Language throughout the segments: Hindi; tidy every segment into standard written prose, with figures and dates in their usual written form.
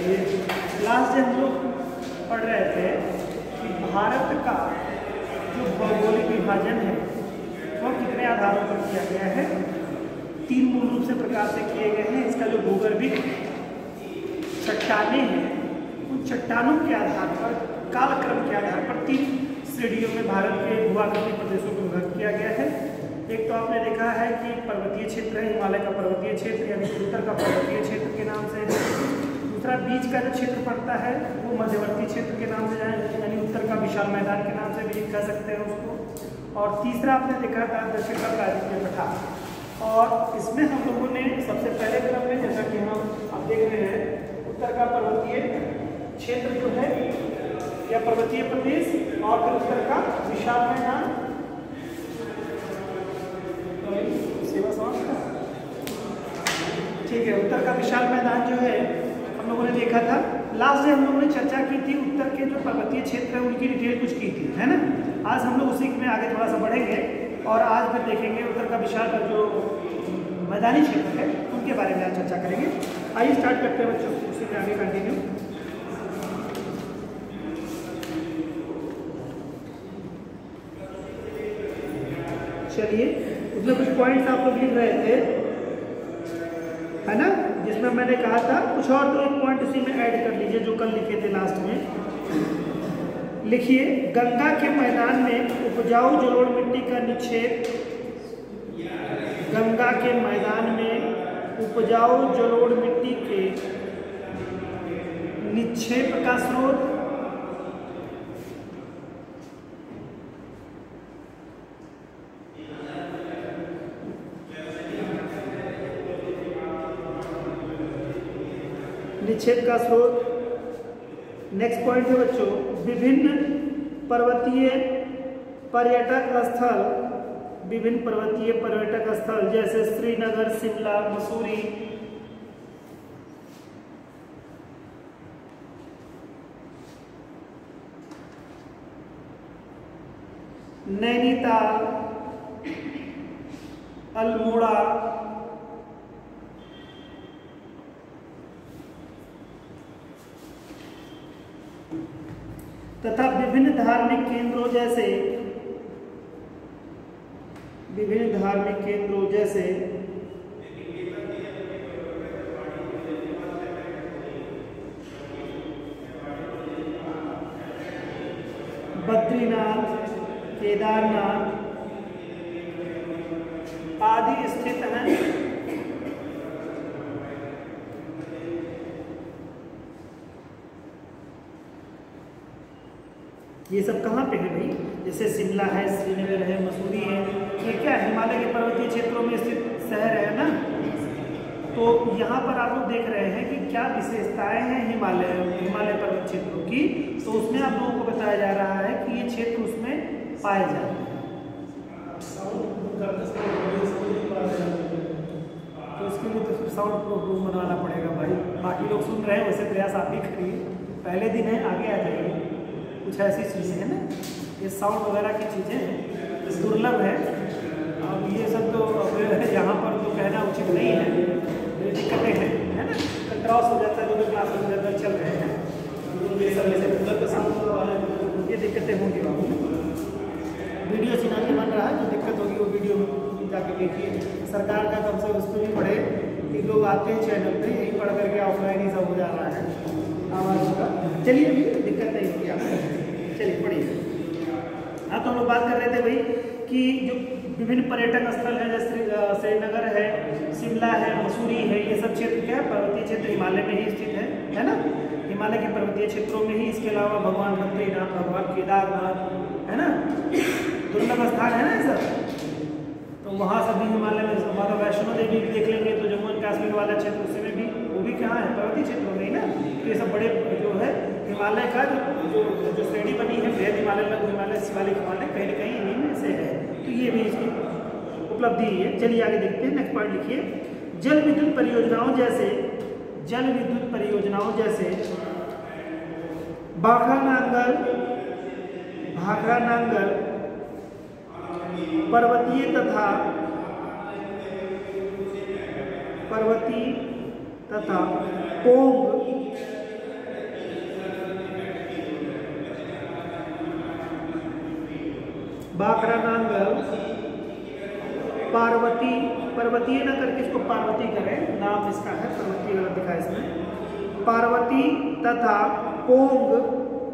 चलिए, लास्ट डे हम लोग पढ़ रहे थे कि भारत का जो भौगोलिक विभाजन है वो कितने आधारों पर किया गया है। 3 मूल रूप से प्रकार से किए गए हैं। इसका जो भूगर्भिक चट्टानें हैं उन चट्टानों के आधार पर, कालक्रम के आधार पर 3 श्रेणियों में भारत के भूआकृति प्रदेशों को विभाजित किया गया है। एक तो आपने देखा है कि पर्वतीय क्षेत्र है, हिमालय का पर्वतीय क्षेत्र यानी उत्तर का पर्वतीय क्षेत्र के नाम से। दूसरा बीच का जो क्षेत्र पड़ता है वो मध्यवर्ती क्षेत्र के नाम से यानी उत्तर का विशाल मैदान के नाम से भी कह सकते हैं उसको। और तीसरा आपने देखा था दक्षिण का प्रायद्वीपीय पठार। और इसमें हम लोगों ने सबसे पहले क्रम में, जैसा कि हम आप देख रहे हैं, उत्तर का पर्वतीय क्षेत्र जो है या पर्वतीय प्रदेश और फिर उत्तर का विशाल मैदान, ठीक है, उत्तर का विशाल मैदान जो है हम लोगों ने देखा था। लास्ट डे हम लोगों ने चर्चा की थी उत्तर के जो पर्वतीय क्षेत्र है उनकी डिटेल कुछ की थी, है ना। आज हम लोग उसी में आगे थोड़ा सा बढ़ेंगे और आज फिर देखेंगे उत्तर का विशाल जो मैदानी क्षेत्र है उनके बारे में आज चर्चा करेंगे। आइए स्टार्ट करते हैं बच्चों, उसी में आगे कंटिन्यू। चलिए, उसमें कुछ पॉइंट्स आप लोग लिख रहे थे, है ना, जिसमें मैंने कहा था कुछ और तो एक पॉइंट उसी में ऐड कर लीजिए जो कल लिखे थे लास्ट में। लिखिए, गंगा के मैदान में उपजाऊ जलोढ़ मिट्टी का निक्षेप, गंगा के मैदान में उपजाऊ जलोढ़ मिट्टी के निक्षेप का स्रोत निक्षेप का स्रोत। नेक्स्ट पॉइंट है बच्चों, विभिन्न पर्वतीय पर्यटक स्थल, विभिन्न पर्वतीय पर्यटक स्थल जैसे श्रीनगर, शिमला, मसूरी, नैनीताल, अल्मोड़ा, तथा विभिन्न धार्मिक केंद्रों जैसे बद्रीनाथ, केदारनाथ आदि स्थित हैं। ये सब कहाँ पे है भाई? जैसे शिमला है, श्रीनगर है, मसूरी है, ये क्या हिमालय के पर्वतीय क्षेत्रों में स्थित शहर है ना। तो यहाँ पर आप लोग देख रहे हैं कि क्या विशेषताएं हैं हिमालय पर्वत क्षेत्रों की। तो उसमें आप लोगों को बताया जा रहा है कि ये क्षेत्र उसमें पाए जाते हैं। तो इसके लिए तो साउंड प्रूफ रूम बनवाना पड़ेगा भाई। बाकी लोग सुन रहे हैं, वैसे प्रयास आप भी करिए, पहले दिन है, आगे आ जाइए। कुछ ऐसी चीज़ें हैं ना, ये साउंड वगैरह की चीज़ें दुर्लभ है। अब ये सब तो अब यहाँ पर तो कहना उचित नहीं है, ये दिक्कतें हैं, है ना। क्रॉस हो जाता है, 2 क्लास में ज़्यादा चल रहे हैं, ये दिक्कतें होंगी बाबू। वीडियो चलाने बन रहा है, जो दिक्कत होगी वो वीडियो जाके देखिए। सरकार का कम से उस पर भी पढ़े कि लोग आते हैं चैनल पे, यही पढ़ करके ऑफलाइन ही सब हो जा रहा है आवाज़ का। चलिए, अभी दिक्कत नहीं होगी आपको, चलिए पढ़िए। हाँ, तो हम लोग बात कर रहे थे भाई कि जो विभिन्न पर्यटक स्थल हैं जैसे श्रीनगर है, शिमला है, मसूरी है, ये सब क्षेत्र क्या है? पर्वतीय क्षेत्र हिमालय में ही स्थित है ना। हिमालय के पर्वतीय क्षेत्रों में ही, इसके अलावा भगवान बद्रीनाथ, भगवान केदारनाथ, है ना, दुर्लभ स्थान है ना सर। तो वहाँ सभी हिमालय में, माता वैष्णो देवी भी देख लेंगे तो जम्मू एंड कश्मीर वाला क्षेत्र उसमें भी, वो भी कहाँ है? पर्वतीय क्षेत्रों में ही ना। तो ये सब बड़े जो है हिमालय का जो श्रेणी बनी है, बृहद हिमालय, लघु हिमालय, शिवालिक हिमालय, कहीं न कहीं इन्हीं में से है। तो ये भी इसकी उपलब्धि है। चलिए आगे देखते हैं। नेक्स्ट पॉइंट लिखिए, जल विद्युत परियोजनाओं जैसे भाखड़ा नांगल पर्वतीय तथा पोंग बाकरा नांगल, पार्वती, पर्वतीय ना करके इसको पार्वती करें, नाम इसका है, पर्वतीय गलत दिखा है इसमें, पार्वती तथा पोंग,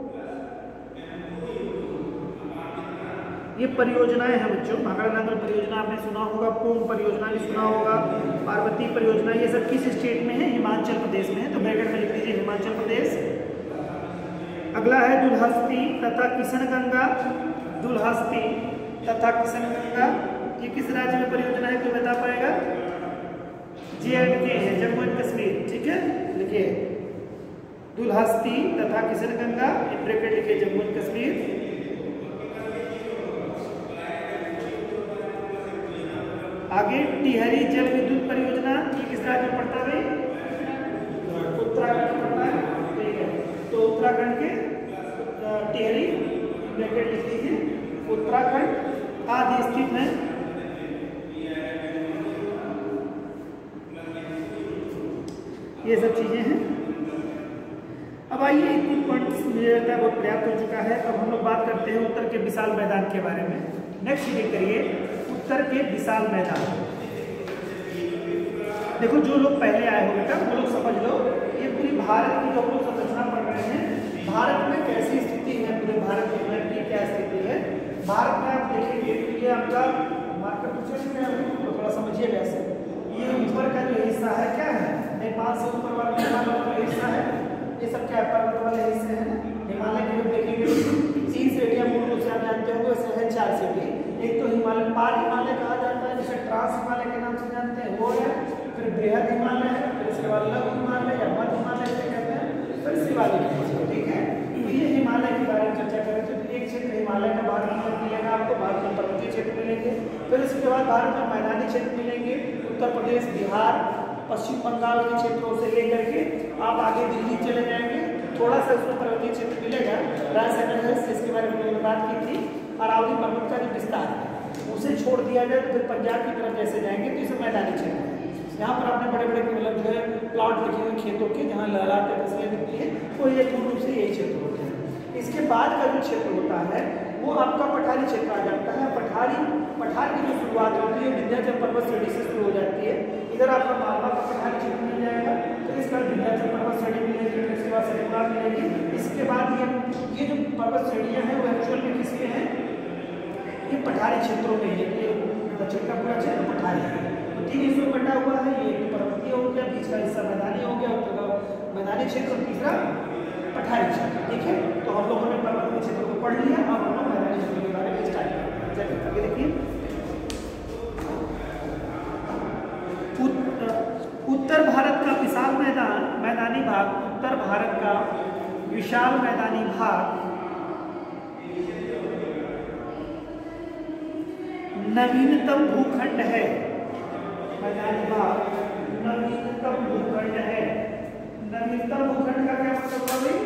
ये परियोजनाएं हैं बच्चों। बाकरा नांगल परियोजना आपने सुना होगा, पोंग परियोजना भी सुना होगा, पार्वती परियोजना, ये सब किस स्टेट में है? हिमाचल प्रदेश में है, तो ब्रैकेट में लिख दीजिए हिमाचल प्रदेश। अगला है दुल्हस्ती तथा किशनगंगा, दुल्हस्ती तथा किशनगंगा, ये किस राज्य में परियोजना है, कोई बता पाएगा? J&K है, जम्मू एंड कश्मीर, ठीक है, लिखिए दुल्हस्ती तथा किशनगंगा, ब्रैकेट लिखिए जम्मू एंड कश्मीर। आगे टिहरी जल विद्युत परियोजना, ये किस राज्य में पड़ता है? उत्तराखंड में पड़ता है, ठीक है, तो उत्तराखंड के टिहरी ब्रैकेट लिख लीजिए, उत्तराखंड आदि स्थित है। ये सब चीजें हैं। अब आइए इतनी पॉइंट्स मुझे लगता है बहुत पर्याप्त हो चुका है। अब हम लोग बात करते हैं उत्तर के विशाल मैदान के बारे में। नेक्स्ट रीडिंग करिए, उत्तर के विशाल मैदान। देखो जो लोग पहले आए हो बेटा वो लोग समझ लो, ये पूरी भारत की जो हम लोग संरचना पढ़ रहे हैं, भारत में कैसी स्थिति है, पूरे भारत की क्या स्थिति है। भारत में आप देखेंगे ये आपका मार्कर तो थोड़ा समझिएगा ऐसे, ये ऊपर का जो हिस्सा है क्या है, नेपाल से ऊपर वाला हिस्सा है, ये सब क्या है, पर्वत वाले हिस्से हैं। हिमालय की देखेंगे 3 श्रेणियां मूल रूप से आप जानते होंगे, वैसे है 4 श्रेणी। एक तो हिमालय, पार हिमालय कहा जाता है, जिसे ट्रांस हिमालय के नाम से जानते हैं, वो है। फिर बृहद हिमालय है, फिर इसके बाद लघु हिमालय या मध्य हिमालय से कहते हैं, फिर शिवालिक हिमालय, ठीक है। तो ये हिमालय के बारे में चर्चा करें तो एक क्षेत्र हिमालय का भारत में मिलेगा आपको, भारत में पर्वतीय क्षेत्र मिलेंगे। फिर इसके बाद भारत में मैदानी क्षेत्र मिलेंगे, उत्तर प्रदेश, बिहार, पश्चिम बंगाल के क्षेत्रों से लेकर के आप आगे दिल्ली चले जाएंगे, थोड़ा सा उसमें पर्वतीय क्षेत्र मिलेगा, राजस्थान, इसके बारे में मैंने बात की थी। अरावली पर्वत का जो विस्तार है उसे छोड़ दिया जाए तो फिर पंजाब की तरफ जैसे जाएंगे तो इसे मैदानी क्षेत्र है। यहाँ पर आपने बड़े बड़े मतलब जो है प्लॉट लिखे हुए खेतों के, जहाँ लहराते फसलें दिखती है, तो ये पूर्ण रूप से यही क्षेत्र होते हैं। इसके बाद का जो क्षेत्र होता है वो आपका पठारी क्षेत्र आ जाता है। पठार की जो शुरुआत होती है विंध्याचल पर्वत श्रेणी से शुरू हो जाती है। इधर आपका मालवा का पठारी क्षेत्र मिल जाएगा, फिर इसके बाद विंध्याचल पर्वत श्रेणी मिलेगी, फिर इसके बाद सतपुड़ा मिलेगी। इसके बाद ये जो पर्वत श्रेणियाँ हैं वो एक्चुअल में किसके हैं, ये पठारी क्षेत्रों में है। ये दक्षिण का पूरा क्षेत्र पठारी है, तो 3 हिस्सों में बटा हुआ है। ये पर्वतीय हो गया, बीच का हिस्सा मैदानी हो गया, उत्तर का मैदानी क्षेत्र, और तीसरा पठारी क्षेत्र, ठीक है। तो हम लोगों ने पर्वतीय क्षेत्र को पढ़ लिया, और हम लोग मैदानी क्षेत्र के बारे में स्टार्ट करें। चलिए आगे देखिए, उत्तर भारत का विशाल मैदानी भाग, उत्तर भारत का विशाल मैदानी भाग नवीनतम भूखंड है। मैदानी भाग नवीनतम भूखंड है। नवीनतम भूखंड का क्या मतलब हुआ भाई?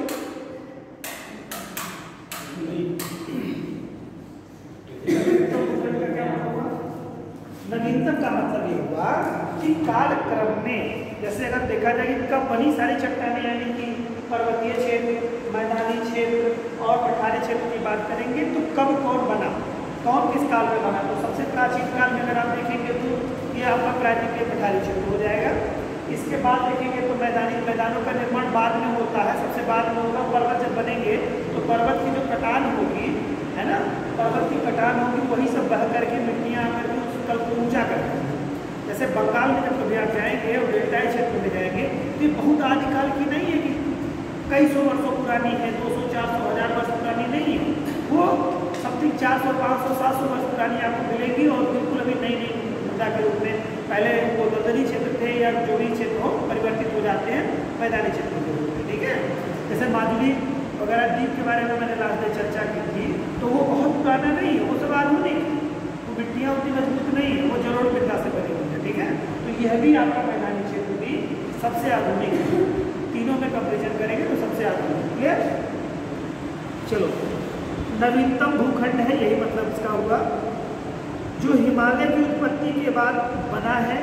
नवीनतम भूखंड का क्या मतलब हुआ? नवीनतम का मतलब ये हुआ कि कालक्रम में, जैसे अगर देखा जाए कि कब बनी सारी चट्टानें, यानी कि पर्वतीय क्षेत्र, मैदानी क्षेत्र और पठारी क्षेत्र की बात करेंगे तो कब कौन बना, कौन किस काल में बना। तो सबसे प्राचीन काल में अगर आप देखेंगे तो ये आपका प्राचीन पठारी क्षेत्र हो जाएगा। इसके बाद देखेंगे तो मैदानों का निर्माण बाद में होता है, सबसे बाद में होगा। पर्वत जब बनेंगे तो पर्वत की जो कटान होगी, है ना, पर्वत की कटान होगी, वही सब बह करके मिट्टियाँ आकर के उस कल को ऊँचा करते हैं। जैसे बंगाल में जब कभी आप जाएंगे और डेल्टाई क्षेत्र में जाएंगे तो ये बहुत आदिकाल की नहीं है कि कई सौ वर्षों पुरानी है, 200, 400, 1000 वर्ष पुरानी नहीं है, वो समथिंग 400, 500, 700 वर्ष पुरानी आपको मिलेगी, और बिल्कुल अभी नई मुद्दा के रूप में। पहले वो दलदली क्षेत्र थे या जो भी क्षेत्र हो परिवर्तित हो जाते हैं मैदानी क्षेत्रों के रूप में, ठीक है। जैसे माजुली वगैरह द्वीप के बारे में मैंने लास्ट में चर्चा की थी, तो वो बहुत पुराना नहीं है, वो सब आधुनिक, वो मिट्टियाँ उतनी मजबूत नहीं है, वो जलोढ़ मृदा से बनी हुई है, ठीक है। तो यह भी आपका मैदानी क्षेत्र भी सबसे आधुनिक है। तीनों में कंपेरिजन करेंगे तो सबसे आधुनिक, क्लियर। चलो, नवीनतम भूखंड है, यही मतलब इसका हुआ, जो हिमालय की उत्पत्ति के बाद बना है।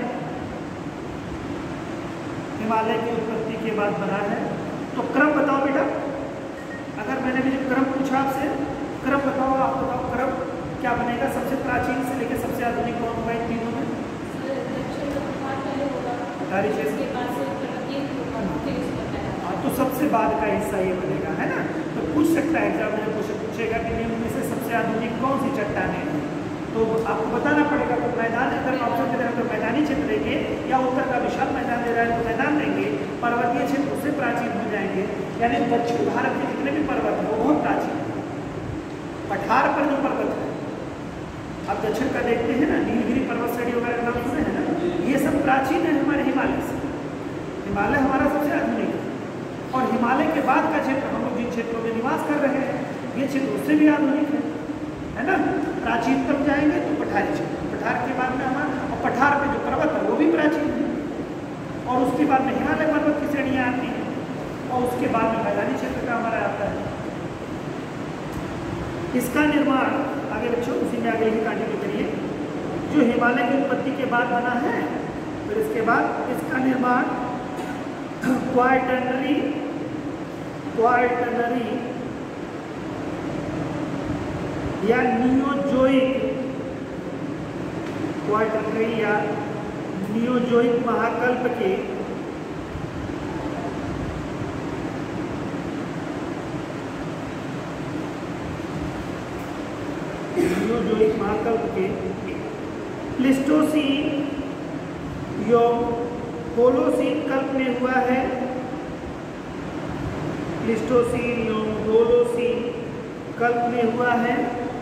हिमालय की उत्पत्ति के बाद बना है। तो क्रम बताओ बेटा, अगर मैंने भी क्रम पूछा आपसे, क्रम बताओ, आप बताओ क्रम क्या बनेगा? सबसे प्राचीन से लेकर सबसे आधुनिक कौन होगा इन तीनों में? पठारी क्षेत्र। हाँ, तो सबसे बाद का हिस्सा ये बनेगा, है ना। तो पूछ सकता है एग्जाम में, पूछेगा कि निम्न में से सबसे आधुनिक कौन सी चट्टानें हैं, तो आपको बताना पड़ेगा। तो मैदान अगर ऑप्शन दे रहा है तो मैदानी क्षेत्र देंगे, या उत्तर का विशाल मैदान दे रहा है तो मैदान देंगे। पर्वतीय क्षेत्र उससे प्राचीन हो जाएंगे, यानी दक्षिण भारत के जितने भी पर्वत हैं वो बहुत प्राचीन है। पठार पर जो पर्वत है, आप दक्षिण का देखते हैं ना, नीलगिरी पर्वत श्रेणी वगैरह का नाम सुने हैं ना, ये सब प्राचीन है हमारे हिमालय से। हिमालय हमारा सबसे आधुनिक है, और हिमालय के बाद का क्षेत्र हम लोग जिन क्षेत्रों में निवास कर रहे हैं ये क्षेत्र उससे भी आधुनिक है ना। प्राचीनतम जाएंगे तो पठारी क्षेत्र, पठार के बाद में हमारा, और पठार पे जो पर्वत है वो भी प्राचीन है, और उसके बाद में हिमालय पर्वत की श्रेणियाँ आती हैं, और उसके बाद में मैदानी क्षेत्र का हमारा आता है। इसका निर्माण आगे बच्चों उसी में आगे ही कंटिन्यू करिए। जो हिमालय की उत्पत्ति के बाद बना है, फिर इसके बाद इसका निर्माण क्वार्टरनरी या नियोजोइक, क्वार्टरनरी या नियोजोइक महाकल्प के नियोजोइक महाकल्प के प्लेस्टोसीन एवं होलोसीन कल्प में हुआ है। प्लेस्टोसीन एवं होलोसीन कल्प में हुआ है।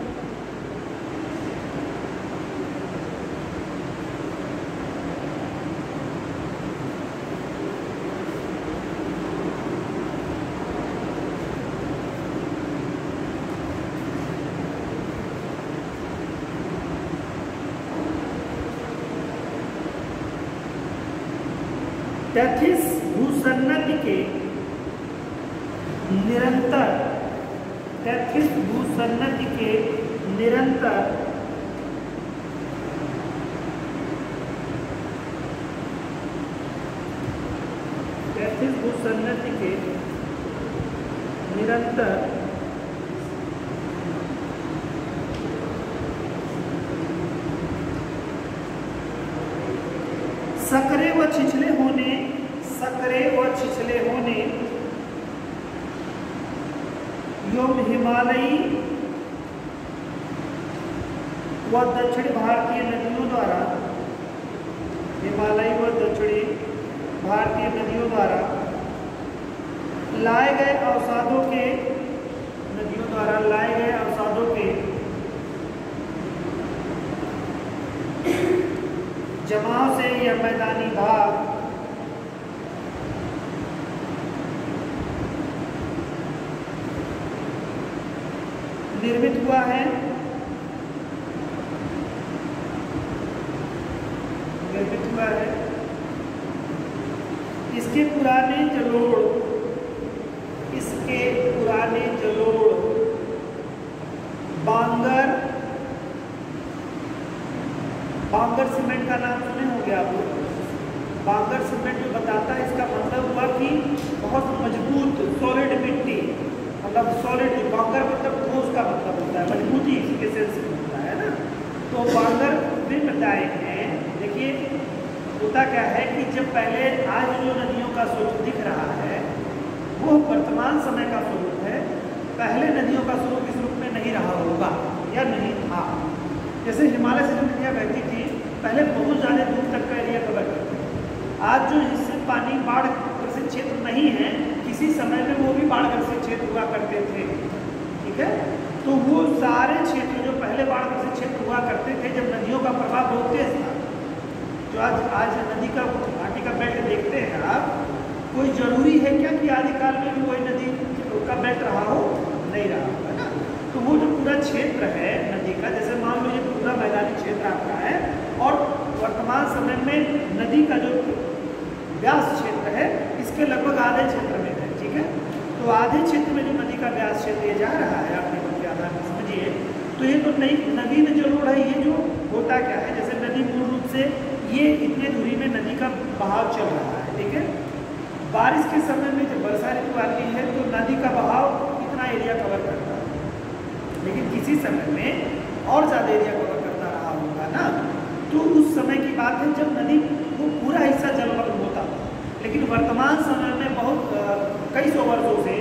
तैथिस भूसन्नति के निरंतर, तैथिस भूसन्नति के निरंतर तैथिस भूसन्नति के निरंतर सकरे व छिछले होने एवं हिमालयी व दक्षिण भारतीय नदियों द्वारा, हिमालयी व दक्षिणी भारतीय नदियों द्वारा लाए गए अवसादों के, नदियों द्वारा लाए गए अवसादों के जमाव से यह मैदानी भाग निर्मित हुआ है। इसके पुराने जलोढ़ बांगर सीमेंट का नाम सुने होंगे आप लोग। बांगर सीमेंट जो बताता है, इसका मतलब हुआ कि बहुत मजबूत सॉलिड मिट्टी, मतलब सॉलिड, बांगर मतलब ठोस का मतलब होता है, मजबूती इसके सेंस में होता है ना। तो बांगर भी बताए हैं। देखिए होता क्या है कि जब पहले आज जो नदियों का स्वरूप दिख रहा है वो वर्तमान समय का स्वरूप है, पहले नदियों का स्वरूप इस रूप में नहीं रहा होगा या नहीं था। जैसे हिमालय से जो नदियाँ बहती थी पहले बहुत ज़्यादा दूर तक का एरिया कवर करती थी। आज जो इससे पानी बाढ़ ग्रसित क्षेत्र नहीं है, किसी समय में वो भी बाढ़ ग्रसित क्षेत्र हुआ करते थे, ठीक है। तो वो सारे क्षेत्र जो पहले बाढ़ ग्रसित क्षेत्र हुआ करते थे, जब नदियों का प्रभाव बहुत तेज था, जो आज नदी का घाटी का बेल्ट देखते हैं आप, कोई जरूरी है क्या कि आदिकाल में भी कोई नदी का बेल्ट रहा हो? नहीं रहा हो, है ना। तो वो जो पूरा क्षेत्र है नदी का, जैसे मान लो ये पूरा मैदानी क्षेत्र आपका है, और वर्तमान समय में नदी का जो व्यास क्षेत्र है इसके लगभग आधे क्षेत्र में है, ठीक है। तो आधे क्षेत्र में जो नदी का व्यास क्षेत्र ये जा रहा है, आपने के आधार पर समझिए, तो ये तो नई नवीन जलोढ़ है। ये जो होता क्या है, जैसे नदी मूल रूप से ये इतने दूरी में नदी का बहाव चल रहा है, ठीक है। बारिश के समय में जब वर्षा ऋतु आती है तो नदी का बहाव इतना एरिया कवर करता है, लेकिन किसी समय में और ज़्यादा एरिया कवर करता रहा होगा ना। तो उस समय की बात है जब नदी वो पूरा हिस्सा जलमग्न होता था। लेकिन वर्तमान समय में बहुत कई सौ वर्षों से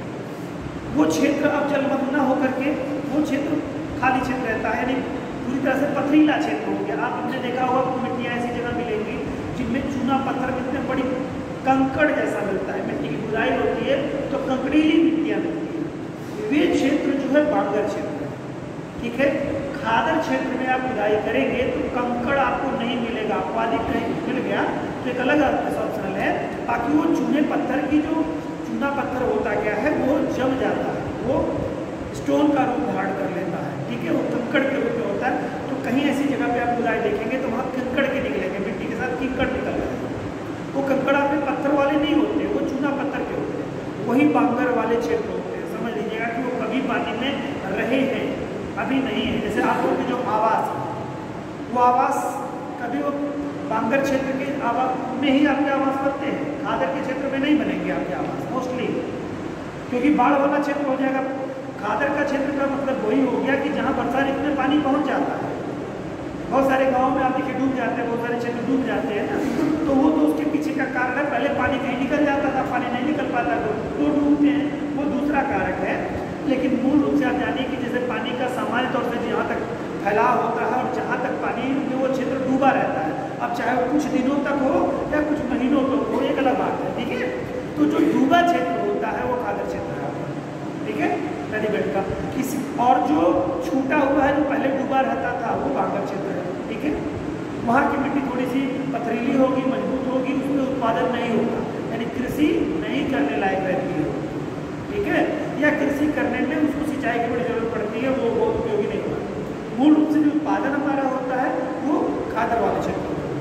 वो क्षेत्र अब जलमग्न न होकर के वो क्षेत्र खाली क्षेत्र रहता है, यानी पूरी तरह से पथरीला क्षेत्र हो गया। आपने देखा होगा मिट्टियाँ ऐसी जगह मिलेंगी जिनमें चूना पत्थर कितने बड़ी कंकड़ जैसा मिलता है, मिट्टी की खुदाई होती है तो कंकड़ीली मिट्टियाँ मिलती है। वे क्षेत्र जो है बांगर क्षेत्र है, ठीक है। खादर क्षेत्र में आप खुदाई करेंगे तो कंकड़ आपको नहीं मिलेगा, आपको अधिक कहीं मिल गया तो एक अलग ऑप्शनल है। बाकी वो चूने पत्थर की जो चूना पत्थर होता क्या है वो जम जाता है, वो स्टोन का रूप धारण कर लेता है, ठीक है। वो कंकड़ के रूप में होता है। तो कहीं ऐसी जगह पे आप खुदाई देखेंगे तो वहाँ कंकड़ के निकलेंगे, मिट्टी के साथ कीकड़ निकल रहे हैं। वो कंकड़ आपके पत्थर वाले नहीं होते, वो चूना पत्थर के होते हैं, वही बांगर वाले क्षेत्र होते हैं। समझ लीजिएगा कि वो कभी पानी में रहे हैं, अभी नहीं है। जैसे आप लोग के जो आवास है वो आवास कभी वो बांगर क्षेत्र के आवास में ही आपके आवास बनते हैं, खादर के क्षेत्र में नहीं बनेंगे आपके आवास मोस्टली, क्योंकि बाढ़ वाला क्षेत्र हो जाएगा। खादर का क्षेत्र का मतलब वही हो गया कि जहाँ बरसा ऋतु में पानी पहुँच जाता है। बहुत सारे गाँव में आप देखिए डूब जाते हैं, बहुत सारे क्षेत्र डूब जाते हैं ना, तो वो तो उसके पीछे का कारण है। पहले पानी कहीं निकल जाता था, पानी नहीं निकल पाता तो डूबते हैं, वो दूसरा कारक है। लेकिन मूल रूप से आप जानिए कि जैसे पानी का सामान्य तौर से जहाँ तक फैलाव होता है और जहाँ तक पानी में वो क्षेत्र डूबा रहता है, अब चाहे वो कुछ दिनों तक हो या कुछ महीनों तक हो, एक अलग बात है, ठीक है। तो जो डूबा क्षेत्र होता है वो खादर क्षेत्र है, ठीक है, नदी बेड का। किसी और जो छूटा हुआ है जो पहले डूबा रहता था वो बांगर क्षेत्र है, ठीक है। वहाँ की मिट्टी थोड़ी सी पथरीली होगी, मजबूत होगी, उसमें उत्पादन नहीं होगा, यानी कृषि नहीं करने लायक रहती है, ठीक है। या कृषि करने में उसको सिंचाई की बड़ी जरूरत पड़ती है, वो बहुत उपयोगी नहीं होगा। मूल रूप से जो उत्पादन हमारा होता है वो खादर वाले क्षेत्र में,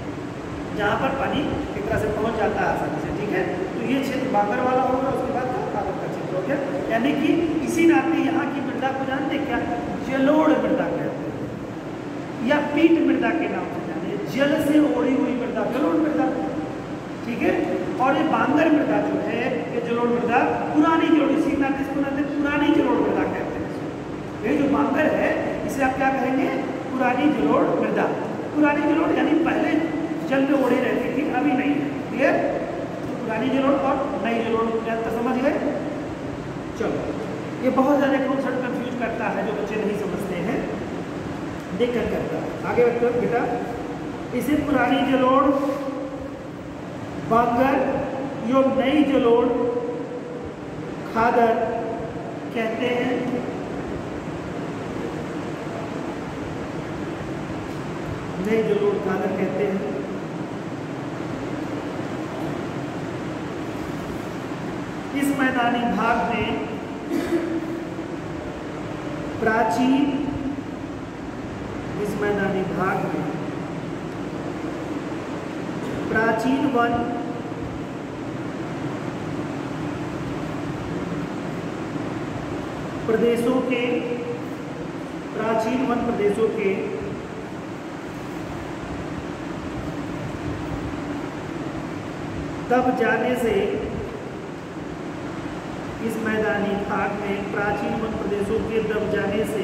जहाँ पर पानी एक तरह से पहुँच जाता है आसानी से, ठीक है। तो ये क्षेत्र बांगर वाला होगा, उसके बाद खादर का क्षेत्र हो गया। यानी कि इसी नाते यहाँ की मृदा को जानते क्या, जलोढ़ मृदा कहते हैं या पीट मृदा के नाम से जानते हैं। जल से ओढ़ी हुई मृदा जलोढ़ मृदा, ठीक है। और ये बांगर मृदा जो है, ये जलोढ़ मृदा पुरानी जलोढ़, इसी नाते इसको पुरानी जलोढ़ मृदा कहते हैं। ये जो बांगर है इसे आप क्या कहेंगे, पुरानी जलोढ़ मृदा। पुरानी जलोढ़ यानी पहले जल में ओढ़ी रहती थी, अभी नहीं है, क्लियर। तो पुरानी जलोढ़ और नई जलोढ़ तो समझ गए। चलो, ये बहुत ज़्यादा कॉन्सेप्ट कंफ्यूज करता है, जो बच्चे नहीं समझते हैं देख कर करता है। आगे बढ़ते हो बेटा, इसे पुरानी जलोढ़, बांगर यो नई जलोढ़, खादर कहते हैं। नई जलोढ़ खादर कहते हैं। इस मैदानी भाग में प्राचीन, इस मैदानी भाग में प्राचीन वन प्रदेशों के, प्राचीन वन प्रदेशों के दब जाने से, इस मैदानी भाग में प्राचीन वन प्रदेशों के दब जाने से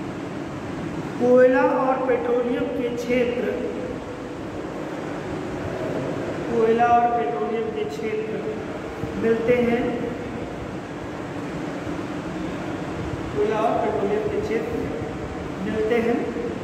कोयला और पेट्रोलियम के क्षेत्र, कोयला और पेट्रोलियम के क्षेत्र मिलते हैं। कोयला और पेट्रोलियम के क्षेत्र मिलते हैं,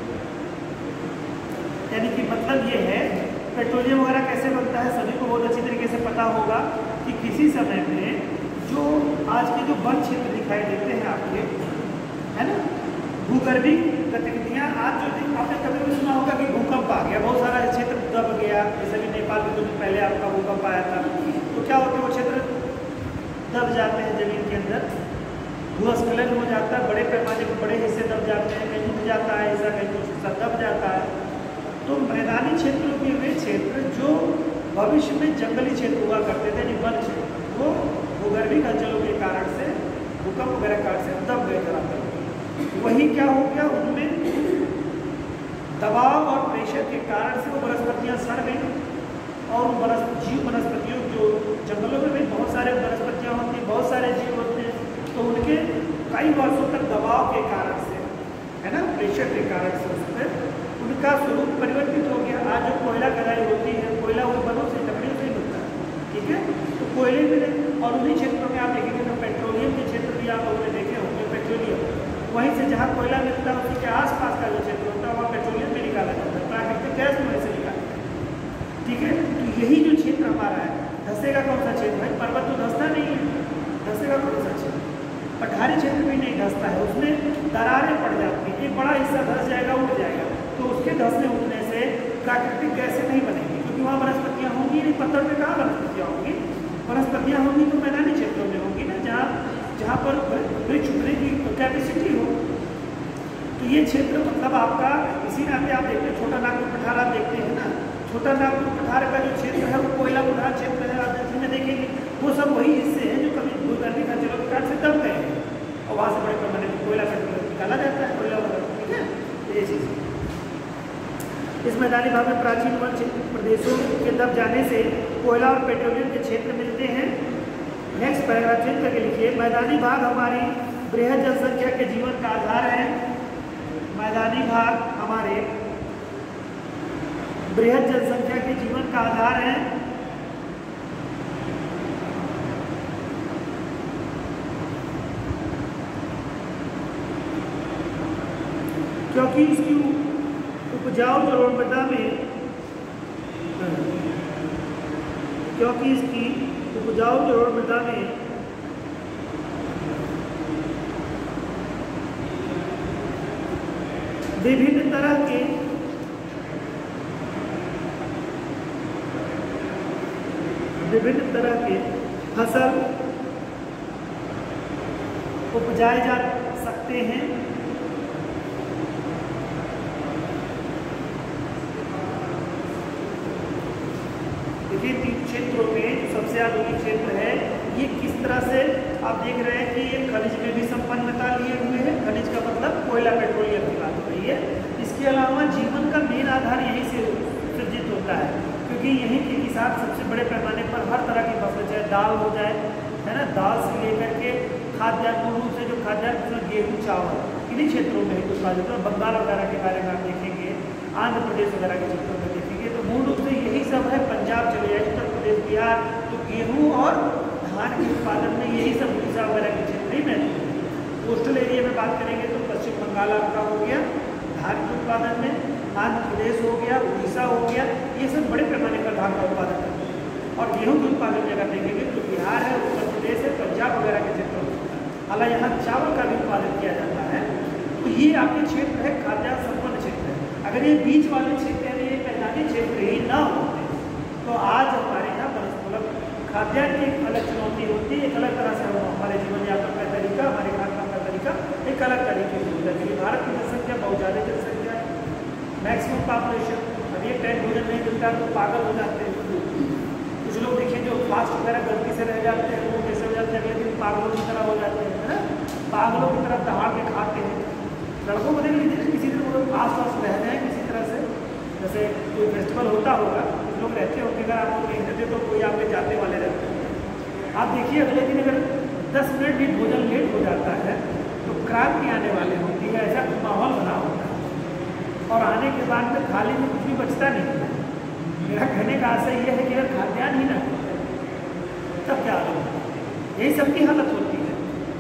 यानी कि मतलब ये है पेट्रोलियम वगैरह कैसे बनता है सभी को बहुत अच्छी तरीके से पता होगा कि किसी समय में जो आज के जो वन क्षेत्र दिखाई देते हैं आपके, है ना, भूगर्भिक गतिविधियाँ। आज जो आपने कभी भी सुना होगा कि भूकंप आ गया, बहुत सारा क्षेत्र दब गया, जैसे कि नेपाल में कुछ दिन पहले आपका भूकंप आया था, तो क्या होता है वो क्षेत्र दब जाते हैं जमीन के अंदर, भूस्खलन हो जाता है, बड़े पैमाने पर बड़े हिस्से दब जाते हैं, कहीं डूब जाता है ऐसा, कहीं कुछ हिस्सा दब जाता है। तो मैदानी क्षेत्रों के वे क्षेत्र जो भविष्य में जंगली क्षेत्र हुआ करते थे, यानी वन क्षेत्र, वो भूगर्भिक अंचलों के कारण से, भूकंप वगैरह कारण से दब गए धरातल। वही क्या हो गया, उनमें दबाव और प्रेशर के कारण से वो वनस्पतियाँ सड़ गई, और जीव वनस्पतियों जो जंगलों में भी बहुत सारे वनस्पतियाँ होती हैं, बहुत सारे जीव होते हैं, तो उनके कई वर्षों तक दबाव के कारण से है ना, प्रेशर के कारण से उस पर उनका स्वरूप परिवर्तित हो गया। आज जो कोयला कढ़ाई होती है, कोयला वो बनों से, लकड़ियों से मिलता है, ठीक है, तो कोयले मिले। और उन्हीं क्षेत्रों में आप देखेंगे तो पेट्रोलियम के क्षेत्र भी आप लोगों ने देखे होंगे, पेट्रोलियम वहीं से जहाँ कोयला मिलता है उसी के आसपास का जो क्षेत्र होता है वहाँ पेट्रोलियम में निकाला जाता है, प्राकृतिक गैस में वैसे निकाला जाता है, ठीक है। तो यही जो क्षेत्र हमारा है, धंसेगा कौन सा क्षेत्र है? पर्वत तो धंसता नहीं है, धंसेगा कौन सा क्षेत्र? पठारी क्षेत्र भी नहीं धंसता है, उसमें दरारें पड़ जाती हैं, एक बड़ा हिस्सा धंस जाएगा, उठ जाएगा, तो उसके धंसने उठने से प्राकृतिक गैसें नहीं बनेंगी, क्योंकि वहाँ वनस्पतियाँ होंगी नहीं। पत्थर में कहाँ वनस्पतियाँ होंगी? वनस्पतियाँ होंगी तो मैदानी क्षेत्रों में होंगी ना, जहाँ पर वृक्ष उगने की कैपेसिटी हो। तो ये क्षेत्र मतलब आपका इसी नाते आप देखते हैं, छोटा नागपुर पठार आप देखते हैं ना, छोटा नागपुर पठार का जो क्षेत्र है वो कोयला उद्धार क्षेत्र है। आप इसमें देखेंगे वो सब वही हिस्से हैं जो कभी भूगर्भीय खनिजों के कारण से दब गए हैं और वहाँ से बड़े पैमाने पर कोयला निकाला जाता है, कोयला वगैरह, ठीक है। ये चीज़ इस मैदानी भाग में प्राचीन वन प्रदेशों के दब जाने से कोयला और पेट्रोलियम के क्षेत्र मिलते हैं। नेक्स्ट पैराग्राफ चेंज करके लिखिए, मैदानी भाग हमारी बृहद जनसंख्या के जीवन का आधार है। मैदानी भाग हमारे बृहद जनसंख्या के जीवन का आधार है। क्योंकि इसकी उपजाऊ जलोढ़ मृदा में विभिन्न तरह के फसल उपजाए जा सकते हैं। देखिए तीन क्षेत्रों में सबसे आधुनिक क्षेत्र है ये, किस तरह से आप देख रहे हैं कि ये खनिज में भी संपन्नता लिए हुए है। खनिज का मतलब कोयला पेट्रोलियम की बात हो रही है। इसके अलावा जीवन का मेन आधार यहीं से सृजित होता है, क्योंकि यहीं के किसान सबसे बड़े पैमाने पर हर तरह की फसल, चाहे दाल हो जाए, है ना, दाल से लेकर के खाद्यान्न, मूल रूप से जो खाद्यान्न गेहूँ, चावल, इन्हीं क्षेत्रों में उत्पादित होता है। बंगाल वगैरह के बारे में आप देखेंगे, आंध्र प्रदेश वगैरह के क्षेत्रों में देखेंगे तो मूल रूप से यही सब है। पंजाब चले जाए, उत्तर प्रदेश, बिहार, तो गेहूँ और धान के उत्पादन में यही सब उड़ीसा वगैरह के क्षेत्र ही में। कोस्टल एरिया में बात करेंगे तो पश्चिम बंगाल आपका हो गया धान के उत्पादन में, आंध्र प्रदेश हो गया, उड़ीसा हो गया, ये सब बड़े पैमाने पर धान का उत्पादन करते हैं। और गेहूँ के उत्पादन जगह देखेंगे तो बिहार है, उत्तर प्रदेश है, पंजाब वगैरह के क्षेत्रों में होता है। हालांकि यहाँ चावल का भी उत्पादन किया जाता है। तो ये आपके क्षेत्र है खाद्यान्न संपन्न क्षेत्र है। अगर ये बीच वाले क्षेत्र यानी ये मैदानी क्षेत्र ही ना होते तो आज हमारे यहाँ मतलब खाद्यान्न की एक अलग चुनौती होती है, एक अलग तरह से हमारे जीवन यापन का तरीका, हमारे खान पान का तरीका एक अलग तरीके से होता है। क्योंकि भारत की जनसंख्या बहुत ज़्यादा जनसंख्या, मैक्सिमम पॉपुलेशन, अब एक टाइम भोजन नहीं मिलता तो पागल हो जाते हैं। कुछ लोग देखिए जो फास्ट वगैरह गलती से रह जाते हैं वो कैसे हो जाते हैं, अगले दिन पागलों की तरह हो जाते हैं, है ना, पागलों की तरह दहाड़ के खाते हैं। लड़कों को देख लीजिए किसी दिन वो आस पास रह रहे हैं किसी तरह से, जैसे कोई फेस्टिवल होता होगा, कुछ लोग रहते होंगे, अगर आप लोग देख रहे थे तो कोई आपके जाते वाले रहते हैं। आप देखिए अगले दिन अगर 10 मिनट भी भोजन लेट हो जाता है तो क्रांति आने वाली होती है, ऐसा माहौल बना होता है और आने के बाद में थाली में कुछ भी बचता नहीं है। मेरा कहने का आशय यह है कि अगर खाद्यान्न ही ना तब क्या होगा, यही सबकी हालत होती है।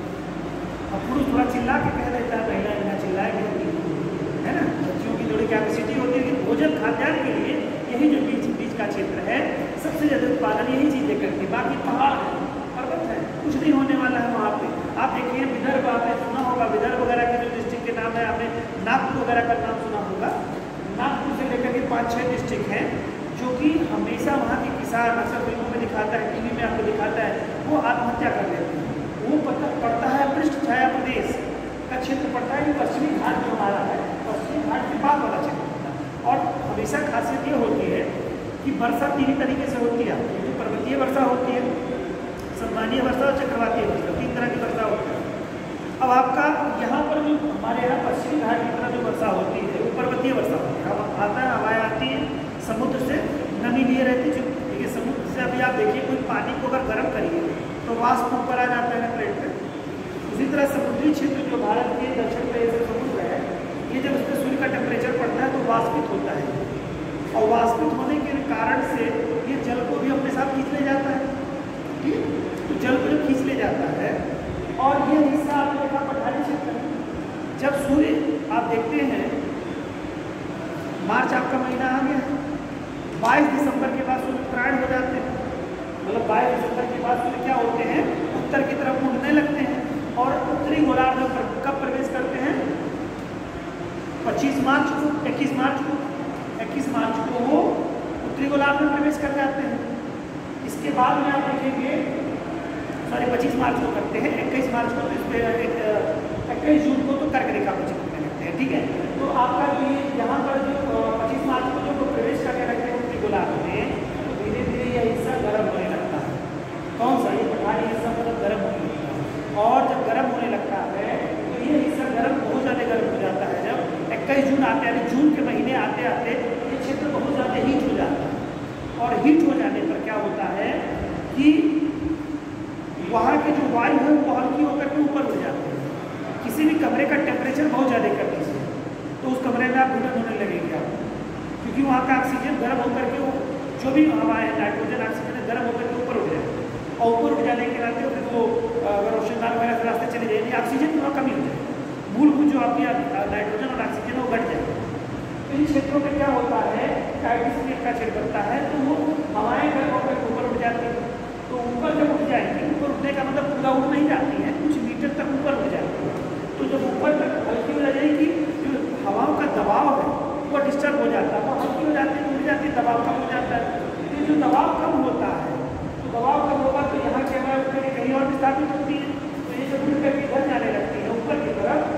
और पुरुष थोड़ा चिल्ला के कह देता है, महिला बिना चिल्लाए कहती है ना, बच्चियों की थोड़ी कैपेसिटी होती है कि भोजन खाद्यान्न के लिए यही जो बीच का क्षेत्र है सबसे ज़्यादा उत्पादन यही चीज़ें करती है। बाकी पहाड़ है, पर्वत है, कुछ नहीं होने वाला है वहाँ पे। आप देखिए विदर्भ, आपने सुना होगा, विदर्भ वगैरह के जो डिस्ट्रिक्ट के नाम है, आपने नागपुर वगैरह का नाम सुना होगा। नागपुर से लेकर के 5-6 डिस्ट्रिक्ट हैं जो कि हमेशा वहाँ के किसान, अक्सर फिल्मों में दिखाता है, टीवी में आपको दिखाता है, वो आत्महत्या कर लेते हैं। वो पड़ता है पृष्ठ छाया प्रदेश का क्षेत्र पड़ता है, पश्चिमी घाट जो हमारा है, पश्चिमी घाट के बाद वाला क्षेत्र होता है। और हमेशा खासियत ये होती है कि वर्षा 3 तरीके से होती है। जो पर्वतीय वर्षा होती है, सम्मानीय वर्षा और चक्रवातीय वर्षा, 3 तरह की वर्षा होती है। अब आपका यहाँ पर जो हमारे यहाँ पश्चिमी घाट की तरह जो वर्षा होती है वो पर्वतीय वर्षा होती है। अब आता है, हवाएँ आती हैं, समुद्र से नमी लिए रहती है। देखिए समुद्र से अभी आप देखिए कोई पानी को अगर गर्म करिए तो वाष्प ऊपर आ जाता है प्लेट पे। उसी तरह समुद्री क्षेत्र जो भारत के दक्षिण में समुद्र है ये जब उस पर सूर्य का टेम्परेचर पड़ता है तो वाष्पित होता है, और वाष्पित होने के कारण से ये जल को भी अपने साथ खींच ले जाता है। ठीक है, तो जल को जब खींच ले जाता है, और ये हिस्सा आपने देखा पठारी क्षेत्र में, जब सूर्य आप देखते हैं मार्च आपका महीना आ गया, 22 दिसंबर के बाद सूर्य उत्तरायण हो जाते हैं, मतलब 22 दिसंबर के बाद सूर्य क्या होते हैं, उत्तर की तरफ मुड़ने लगते हैं, और उत्तरी गोलार्ध में कब प्रवेश करते हैं, 25 मार्च को, 21 मार्च को, 21 मार्च को वो उत्तरी गोलार्ध में प्रवेश कर जाते हैं। इसके बाद में आप देखेंगे, सॉरी 25 मार्च को करते हैं, 21 मार्च को, 21 जून को तो कर्क रेखा को चिपकने लगते हैं। ठीक है, तो आपका जो यहाँ पर जो 25 मार्च को जो प्रवेश करने लगते हैं उत्तरी गोलार्ध में, तो धीरे धीरे यह हिस्सा गर्म होने लगता है। कौन सा, ये पठारी हिस्सा मतलब गर्म होने लगता है, और जब गर्म होने लगता है तो ये हिस्सा गर्म, बहुत ज़्यादा गर्म हो जाता है। जब 21 जून आते हैं, जून के महीने आते आते ये क्षेत्र बहुत ज़्यादा हीट हो जाता है, और हीट हो जाने पर क्या होता है कि वहाँ के जो वायु है वो हल्की होकर के ऊपर हो जाते हैं। किसी भी कमरे का टेम्परेचर बहुत ज़्यादा कर दीजिए तो उस कमरे में आप घुटन होने लगेंगे आप, क्योंकि वहाँ का ऑक्सीजन गर्म होकर के, वो जो भी हवा है नाइट्रोजन ऑक्सीजन है गर्म होकर के ऊपर उठ जाए, और ऊपर उठ जाने के नाते फिर वो अगर रोशनदान वगैरह से रास्ते चले जाएंगे, ऑक्सीजन थोड़ा कमी हो जाए, मूलभूत जो आपकी नाइट्रोजन और ऑक्सीजन है वो घट जाए। तो इन क्षेत्रों में क्या होता है, का क्षेत्र बनता है, तो वो हवाएं गर्म होकर के ऊपर उठ जाती है। तो ऊपर जब उठ जाएंगी, ऊपर उठने का मतलब पूरा उड़ नहीं जाती है, कुछ मीटर तक ऊपर उठ जाती है। तो जब ऊपर तक हल्की हो जाएगी, जो हवाओं का दबाव है वो डिस्टर्ब हो जाता है, वो हल्की हो जाती है, उड़ जाती है, दबाव कम हो जाता है। तो जो दबाव कम होता है, तो दबाव कम होगा तो यहाँ की हवा कहीं और विस्थापित होती है, तो ये जब उड़ करके इधर जाने लगती है ऊपर की तरफ,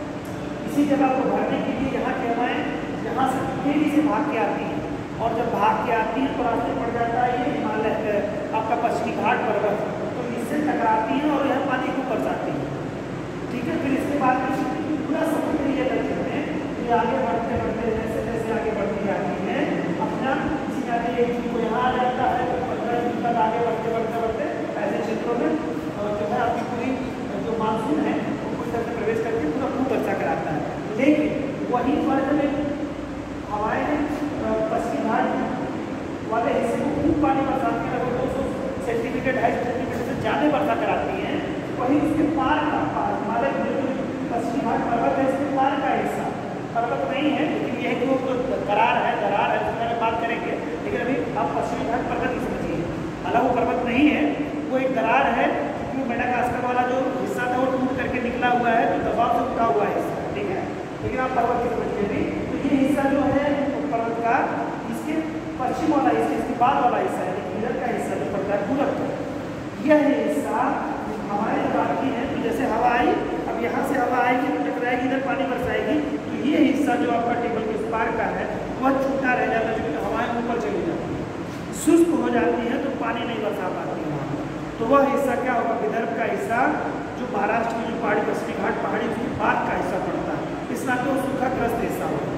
इसी जगह को भरने के लिए यहाँ की हवाएं यहाँ से तेजी से भाग के आती हैं, और जब भाग के आती है तो रास्ते पड़ जाता है ये हिमालय आपका पश्चिमी घाट पर्वत, तो इससे टकराती है और यह पानी को बरसाती है। ठीक है, फिर इसके बाद पूरा समुद्री ये दक्षिण में ये आगे बढ़ते बढ़ते जैसे जैसे आगे बढ़ती जाती है अपना, इसी तरह 1 जून को यहाँ आ जाता है, तो 15 जून तक आगे बढ़ते बढ़ते बढ़ते ऐसे क्षेत्रों में जो है आपकी पूरी जो मानसून है वो पूरी तरह से प्रवेश करके पूरा खूब वर्षा कराता है। लेकिन वही वर्ष में हवाएं पश्चिमी घाट वाले हिस्से को खूब पानी बरसाती है, लगभग 200 सेंटीमीटर 250 सेंटीमीटर से ज़्यादा वर्षा कराती हैं। वहीं उसके पार का हिमालय पश्चिमी घाट पर्वत है, इसके पार का हिस्सा पर्वत नहीं है, लेकिन यह कि वो तो दरार है, उसके बारे में बात करेंगे, लेकिन अभी आप पश्चिमी घाट पर्वत ही समझिए। हालांकि वो पर्वत नहीं है, वो एक दरार है, क्योंकि मेडागास्कर वाला जो हिस्सा था वो टूट करके निकला हुआ है, तो दबाव से उठा हुआ हिस्सा, ठीक है, लेकिन आप पर्वत की समझिए भी। तो ये हिस्सा जो है पर्वत का, इसके पश्चिम वाला हिस्सा, इसके बाद वाला हिस्सा है, लेकिन इधर का हिस्सा जो पड़ता है पूरब का, यह हिस्सा हवाएं जब आती हैं, तो जैसे हवा आई, अब यहाँ से हवा आएगी तो टकराएगी, इधर पानी बरसाएगी, तो ये हिस्सा जो आपका टेबल के पार का है वह छूटा रह जाता है, क्योंकि हवाएं ऊपर चली जाती हैं, शुष्क हो जाती है, तो पानी नहीं बरसा पाती है। तो वह हिस्सा क्या होगा, विदर्भ का हिस्सा जो महाराष्ट्र में जो पहाड़ी पश्चिमी घाट पहाड़ी उसके बाद का हिस्सा पड़ता है, इस नाते वो सूखाग्रस्त हिस्सा होगा।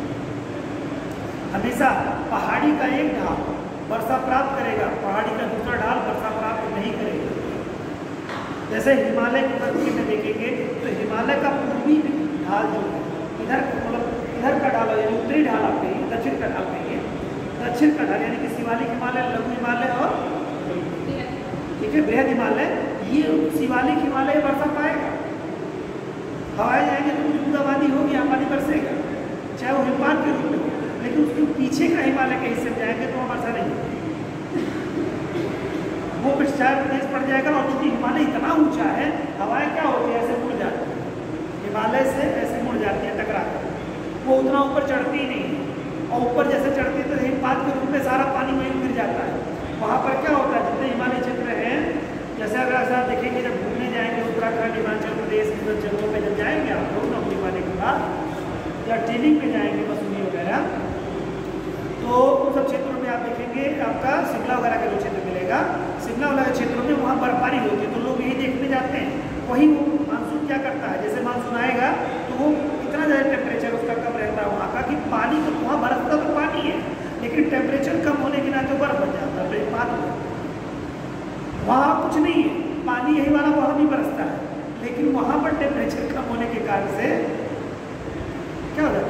हमेशा पहाड़ी का एक ढाल वर्षा प्राप्त करेगा, पहाड़ी का दूसरा ढाल वर्षा प्राप्त नहीं करेगा। जैसे हिमालय की प्रकृति में देखेंगे तो हिमालय का पूर्वी ढाल जो है, इधर मतलब इधर का ढाल यानी उत्तरी ढाल आप कहिए, दक्षिण का ढाल कहिए, दक्षिण का ढाल यानी कि शिवालिक हिमालय, लघु हिमालय और ठीक है बृहद हिमालय, ये शिवालिक हिमालय वर्षा पाएगा। हवाएं जाएंगे तो कुछ बूंदाबांदी होगी, यहाँ पानी बरसेगा, चाहे वो हिमपात के रूप में हो, लेकिन उसके पीछे का हिमालय के हिस्से में जाएंगे तो वहाँ वर्षा नहीं होगी, वो पश्चात प्रदेश पड़ जाएगा। और चूंकि हिमालय इतना ऊंचा है, हवाएं क्या होती है, ऐसे मुड़ जाती है, हिमालय से ऐसे मुड़ जाती है टकरा कर, वो उतना ऊपर चढ़ती ही नहीं है, और ऊपर जैसे चढ़ती है तो हिमपात के रूप में सारा पानी वहीं गिर जाता है। वहाँ पर क्या होता है, जितने हिमालय क्षेत्र हैं, जैसे अगर ऐसा देखेंगे जब घूमने जाएंगे उत्तराखंड हिमाचल प्रदेश की जगहों पर जब जाएंगे आप लोग नौकरी वाले के बाद या ट्रेनिंग पे जाएंगे मसूरी वगैरह, तो उन सब क्षेत्रों में आप देखेंगे आपका शिमला वगैरह का जो क्षेत्र मिलेगा, शिमला वगैरह क्षेत्रों में वहाँ बर्फबारी होती है, तो लोग यही देखने जाते हैं। वही मानसून क्या करता है, जैसे मानसून आएगा तो वो इतना ज़्यादा टेम्परेचर उसका कम रहता है वहाँ का कि पानी तो वहाँ बरसता तो पानी है, लेकिन टेम्परेचर कम होने के नाते बर्फ बन जाता है, हिमपात हो। वहाँ कुछ नहीं है, पानी यही वाला वहाँ भी बरसता है, लेकिन वहाँ पर टेम्परेचर कम होने के कारण से क्या हो जाता है,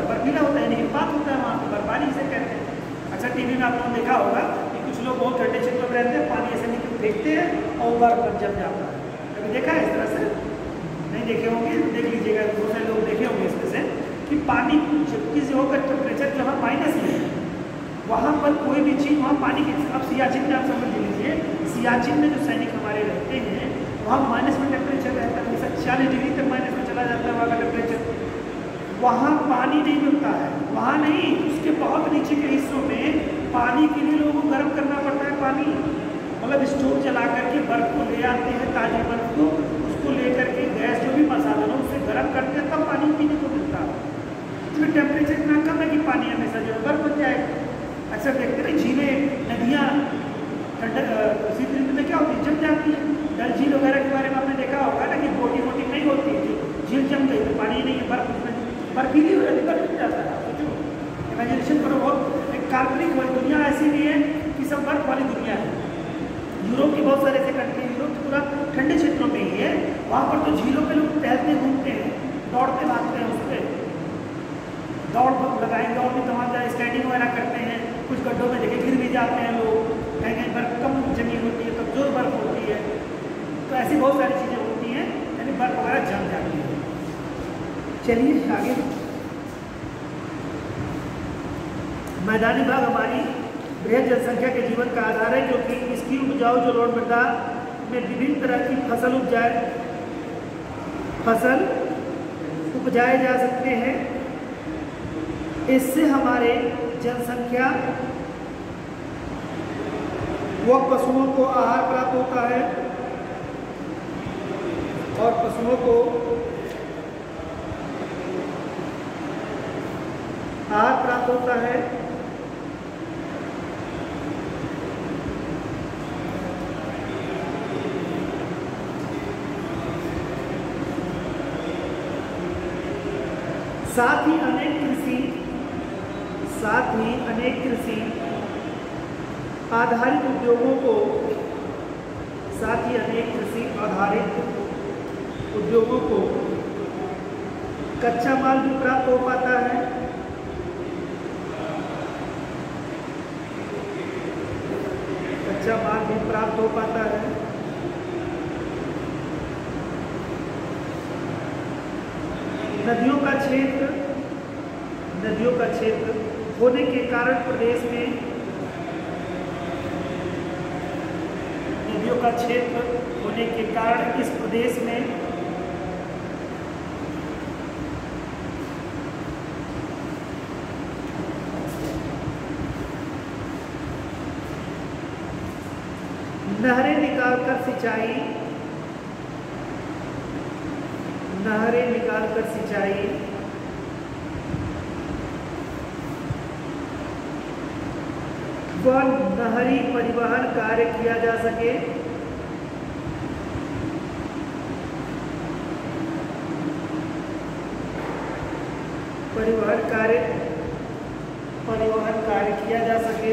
है, बर्फीला होता है, हिमपात होता है वहाँ पे, बर्फबारी इसे कहते हैं। अच्छा टीवी में आप लोगों ने देखा होगा कि कुछ लोग बहुत ठंडे क्षेत्रों में रहते हैं, पानी ऐसे निकल फेंकते हैं और वो बर्फ पर जम जाता है। कभी देखा है इस तरह से? नहीं देखे होंगे, देख लीजिएगा, बहुत सारे लोग देखे होंगे इसमें से कि पानी किसी जगह का टेम्परेचर जो है माइनस में है, वहाँ पर कोई भी चीज़ वहाँ पानी की, अब सियाचिन में आप समझ लीजिए, सियाचिन में जो सैनिक हमारे रहते हैं वहाँ माइनस में टेम्परेचर रहता है, जैसा 40 डिग्री तक माइनस में चला जाता है वहाँ का टेम्परेचर। वहाँ पानी नहीं मिलता है, वहाँ नहीं, उसके बहुत नीचे के हिस्सों में पानी के लिए लोगों को गर्म करना पड़ता है। पानी मतलब स्टोव जला करके बर्फ को ले आते हैं, ताज़ी बर्फ को, उसको ले करके गैस जो भी मसाला हो उससे गर्म करते हैं, तब पानी पीने को मिलता है। इसमें टेम्परेचर इतना कम है कि पानी हमेशा जो है बर्फ बन जाएगा। अक्सर देखते हैं झीलें, नदियाँ ठंडा शीत ऋतु में क्या होती है, जम जाती है। डल झील वगैरह के बारे में आपने देखा होगा ना कि बोटिंग वोटिंग नहीं होती है, झील जम गई तो पानी नहीं है, बर्फीली हो जाती है, बर्फ जम जाता है। सोचो, इमेजिनेशन करो, बहुत एक काल्पनिक वाली दुनिया ऐसी भी है कि सब बर्फ वाली दुनिया है। यूरोप की बहुत सारे ऐसे कंट्री, यूरोप तो पूरा ठंडे क्षेत्रों में ही है, वहाँ पर तो झीलों पे लोग टहलते घूमते हैं, दौड़ते भागते हैं, उस पर दौड़ लगाएंगे, दौड़ में तमाम जगह स्केटिंग वगैरह करते हैं, कुछ गड्ढों में देखे गिर भी जाते हैं लोग, कहीं कहीं बर्फ कम जमी होती है, कमजोर बर्फ होती है, तो ऐसी बहुत सारी चीज़ें होती हैं, यानी बर्फ वगैरह जम जाती है। चलिए आगे, मैदानी भाग हमारी बृहद जनसंख्या के जीवन का आधार है, क्योंकि इसकी उपजाऊ जो रोड मृदा में विभिन्न तरह की फसल उपजाए जा सकते हैं। इससे हमारे जनसंख्या व पशुओं को आहार प्राप्त होता है और पशुओं को आहार प्राप्त होता है। साथ ही अनेक कृषि आधारित उद्योगों को कच्चा माल भी प्राप्त हो पाता है। नदियों का क्षेत्र होने के कारण इस प्रदेश में नहरें निकालकर सिंचाई व नहरी परिवहन कार्य किया जा सके। परिवहन कार्य किया जा सके।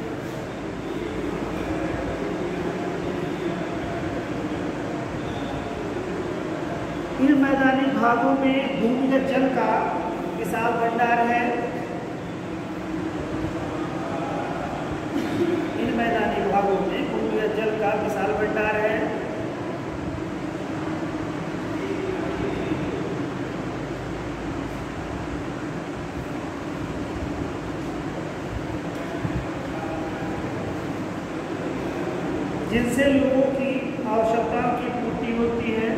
इन मैदानी भागों में भूमिगत जल का विशाल भंडार है। जिनसे लोगों की आवश्यकताओं की पूर्ति होती है।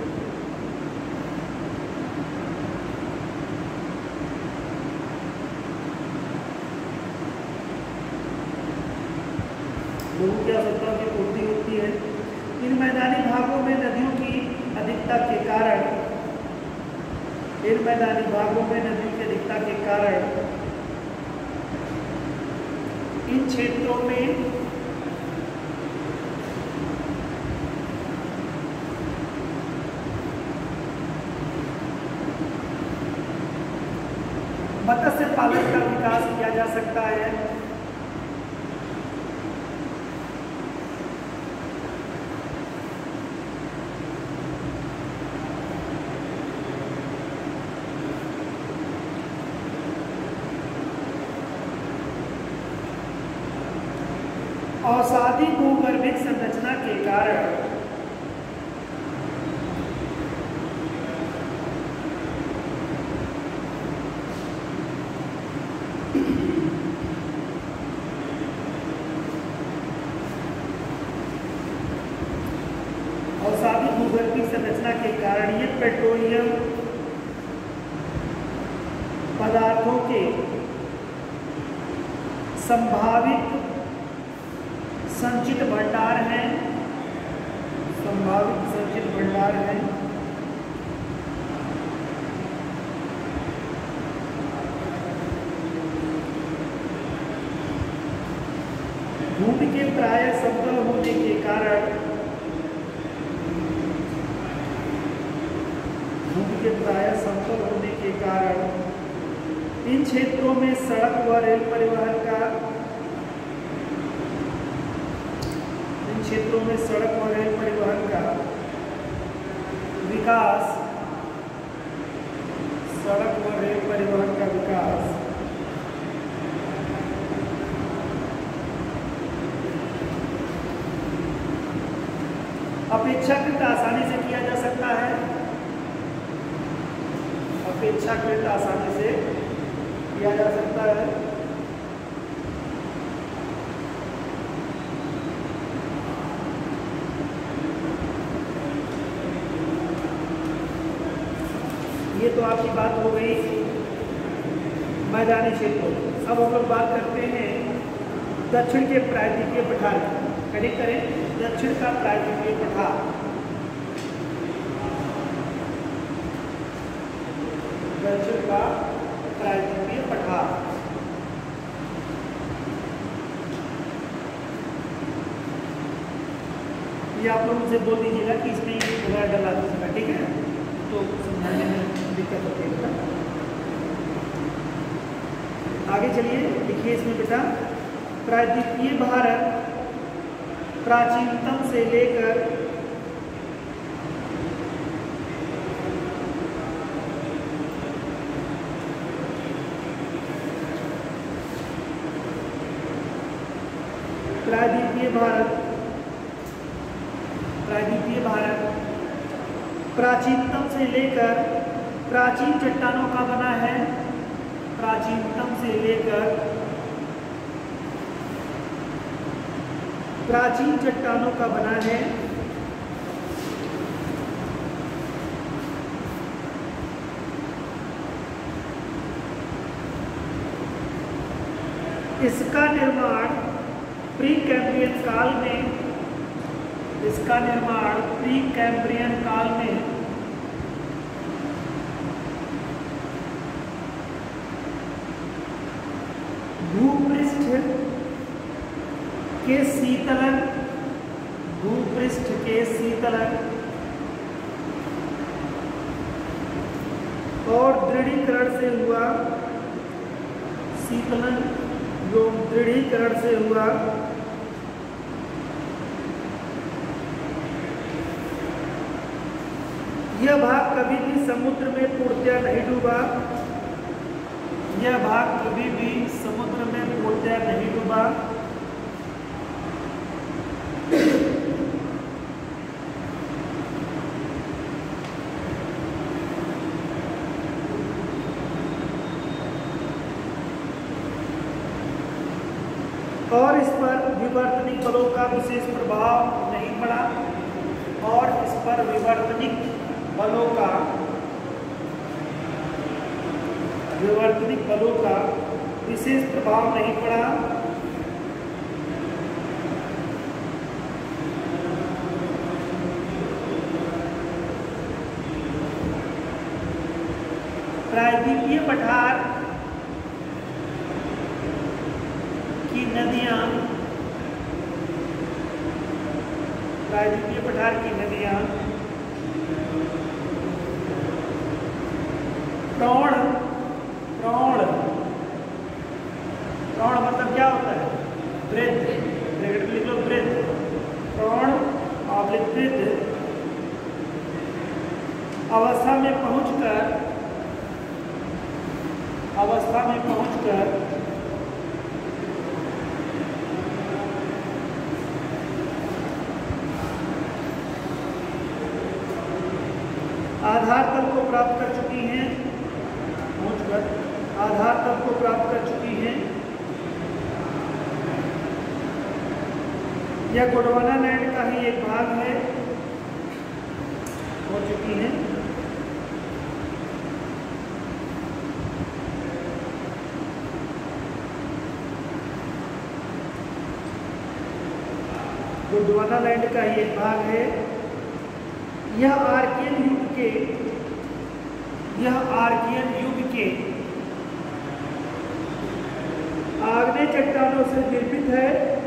लोगों की आवश्यकताओं की पूर्ति होती है। इन मैदानी भागों में नदियों की अधिकता के कारण इन क्षेत्रों में मत्स्य पालन का विकास किया जा सकता है। अवसादी भूगर्भिक संरचना के कारण ये पेट्रोलियम पदार्थों के संभावित संचित भंडार हैं, संभावित संचित भंडार हैं। भूमि के प्राय समतल होने के कारण इन क्षेत्रों में सड़क व रेल परिवहन का विकास अपेक्षाकृत आसानी से किया जा सकता है, अपेक्षाकृत आसानी से किया जा सकता है। ये तो आपकी बात हो गई मैदानी क्षेत्रों। अब हम लोग बात करते हैं दक्षिण के प्रायद्वीपीय पठार की। कनेक्ट करें दक्षिण का प्रायद्वीपीय पठार। दक्षिण का प्रायद्वीपीय पठार ये आप लोग मुझे बोल दीजिएगा कि इसमें वगैरह डला दीजिएगा, ठीक है? तो समझाने में दिक्कत होती है। आगे चलिए, लिखिए इसमें बेटा, प्रायद्वीपीय भारत प्राचीनतम से लेकर प्रायद्वीपीय भारत प्राचीनतम से लेकर प्राचीन चट्टानों का बना है। प्राचीनतम से लेकर प्राचीन चट्टानों का बना है। इसका निर्माण प्री कैम्ब्रियन काल में भूपृष्ठ के शीतलन और दृढ़ीकरण से हुआ। शीतलन जो दृढ़ीकरण से हुआ, यह भाग कभी भी समुद्र में पूर्णतया नहीं डूबा। यह भाग कभी भी समुद्र में पूर्णतया नहीं डूबा। और इस पर विवर्तनिक बलों का विशेष प्रभाव नहीं पड़ा। विवर्तनिक बलों का विशेष प्रभाव नहीं पड़ा। प्रायद्वीपीय पठार की नदियां प्रौढ़ मतलब क्या होता है? वृद्ध, ब्रैकेट में लिख लो वृद्ध, प्रौढ़ वृद्ध अवस्था में पहुंचकर आधार तल को प्राप्त कर चुकी हैं, पहुंचकर आधार तल को प्राप्त कर चुकी हैं। यह गोंडवाना लैंड का ही एक भाग है, हो चुकी हैं। गोंडवाना लैंड का ही एक भाग है। यह आर्कियन युग के आग्नेय चट्टानों से निर्मित है।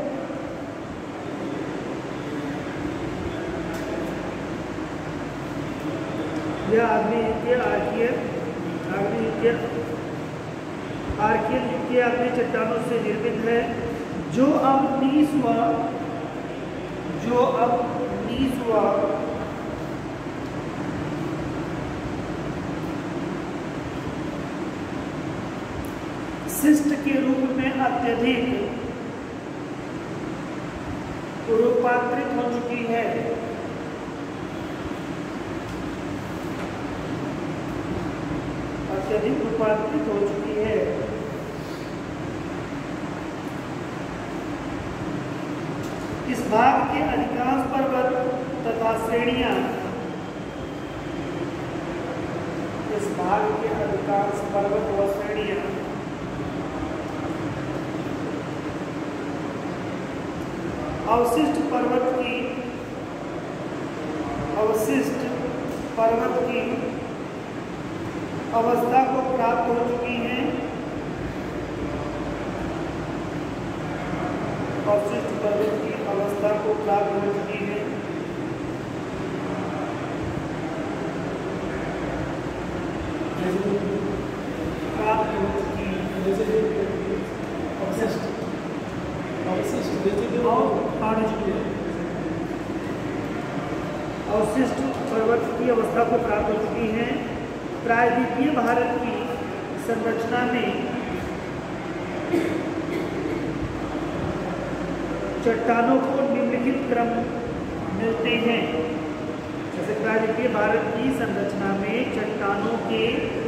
यह आग्नेय युग के आग्नेय चट्टानों से निर्मित है, जो अब 19वां शिस्ट के रूप में अत्यधिक रूपांतरित हो चुकी है। अत्यधिक रूपांतरित हो चुकी है। इस भाग के अधिकांश पर्वत तथा श्रेणियां, इस भाग के अधिकांश पर्वत व श्रेणियां अवशिष्ट पर्वत की अवस्था को प्राप्त हो चुकी हैं। अवशिष्ट पर्वत की अवस्था को प्राप्त हो चुकी है। प्राप्त हो चुकी है। अवशिष्ट पर्वत की अवस्था को प्राप्त हो चुकी हैं। प्रायद्वीपीय भारत की संरचना में चट्टानों को निम्नलिखित क्रम मिलते हैं। जैसे प्रायद्वीपीय भारत की संरचना में चट्टानों के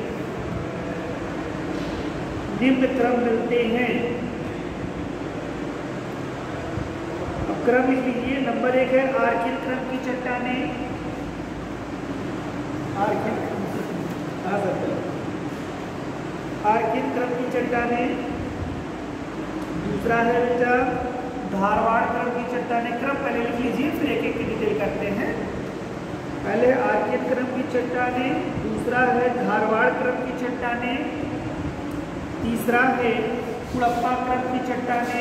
निम्न क्रम मिलते हैं। अब क्रम लिख लीजिए। नंबर 1 है आर्कियन क्रम की चट्टानें। आर्कियन क्रम की चट्टानें। दूसरा है बेटा धारवाड़ क्रम की चट्टानें। क्रम पहले लिख लीजिए, फिर एक एक की डिटेल करते हैं। पहले आर्कियन क्रम की चट्टानें, दूसरा है धारवाड़ क्रम की चट्टानें, तीसरा है कुड़प्पा क्रम की चट्टानें।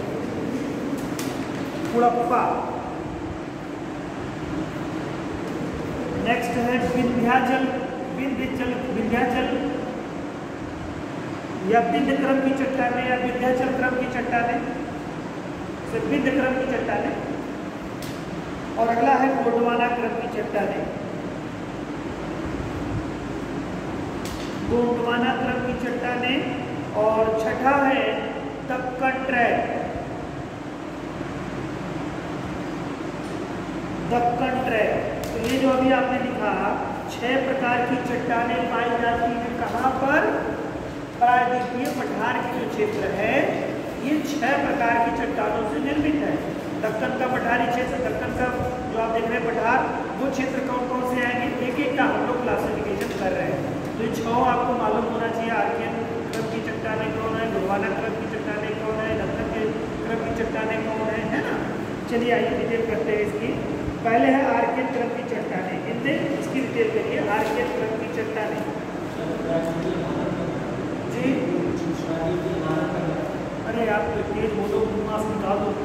कुड़प्पा। नेक्स्ट है विंध्याचल या विंध्य क्रम की चट्टानें या विंध्याचल क्रम की चट्टानें, विंध्य क्रम की चट्टानें। और अगला है गोंडवाना क्रम की चट्टानें। गोंडवाना क्रम की चट्टानें। और छठा है दक्कन ट्रैप। दक्कन ट्रैप। तो ये जो अभी आपने लिखा 6 प्रकार की चट्टानें पाई जाती हैं कहाँ पर? प्रायद्वीपीय पठार के जो क्षेत्र है ये 6 प्रकार की चट्टानों से निर्मित है। दक्कन का पठारी क्षेत्र, दक्कन का जो आप देख रहे हैं पठार, वो क्षेत्र कौन कौन से आएंगे, एक एक का हम लोग क्लासिफिकेशन कर रहे हैं। तो ये 6 आपको मालूम होना चाहिए। आर्कियन क्रम की चट्टानें कौन है, गोंडवाना क्रम की चट्टानें कौन है, दक्कन के क्रम की चट्टानें कौन है ना। चलिए आइए डिटेल करते हैं इसकी। पहले है आर्कियन क्रम की चट्टानें। इसकी डिटेल करिए। आर्कियन क्रम की चट्टानें जी। अरे आप तेज बोलो, मास निकाल दो।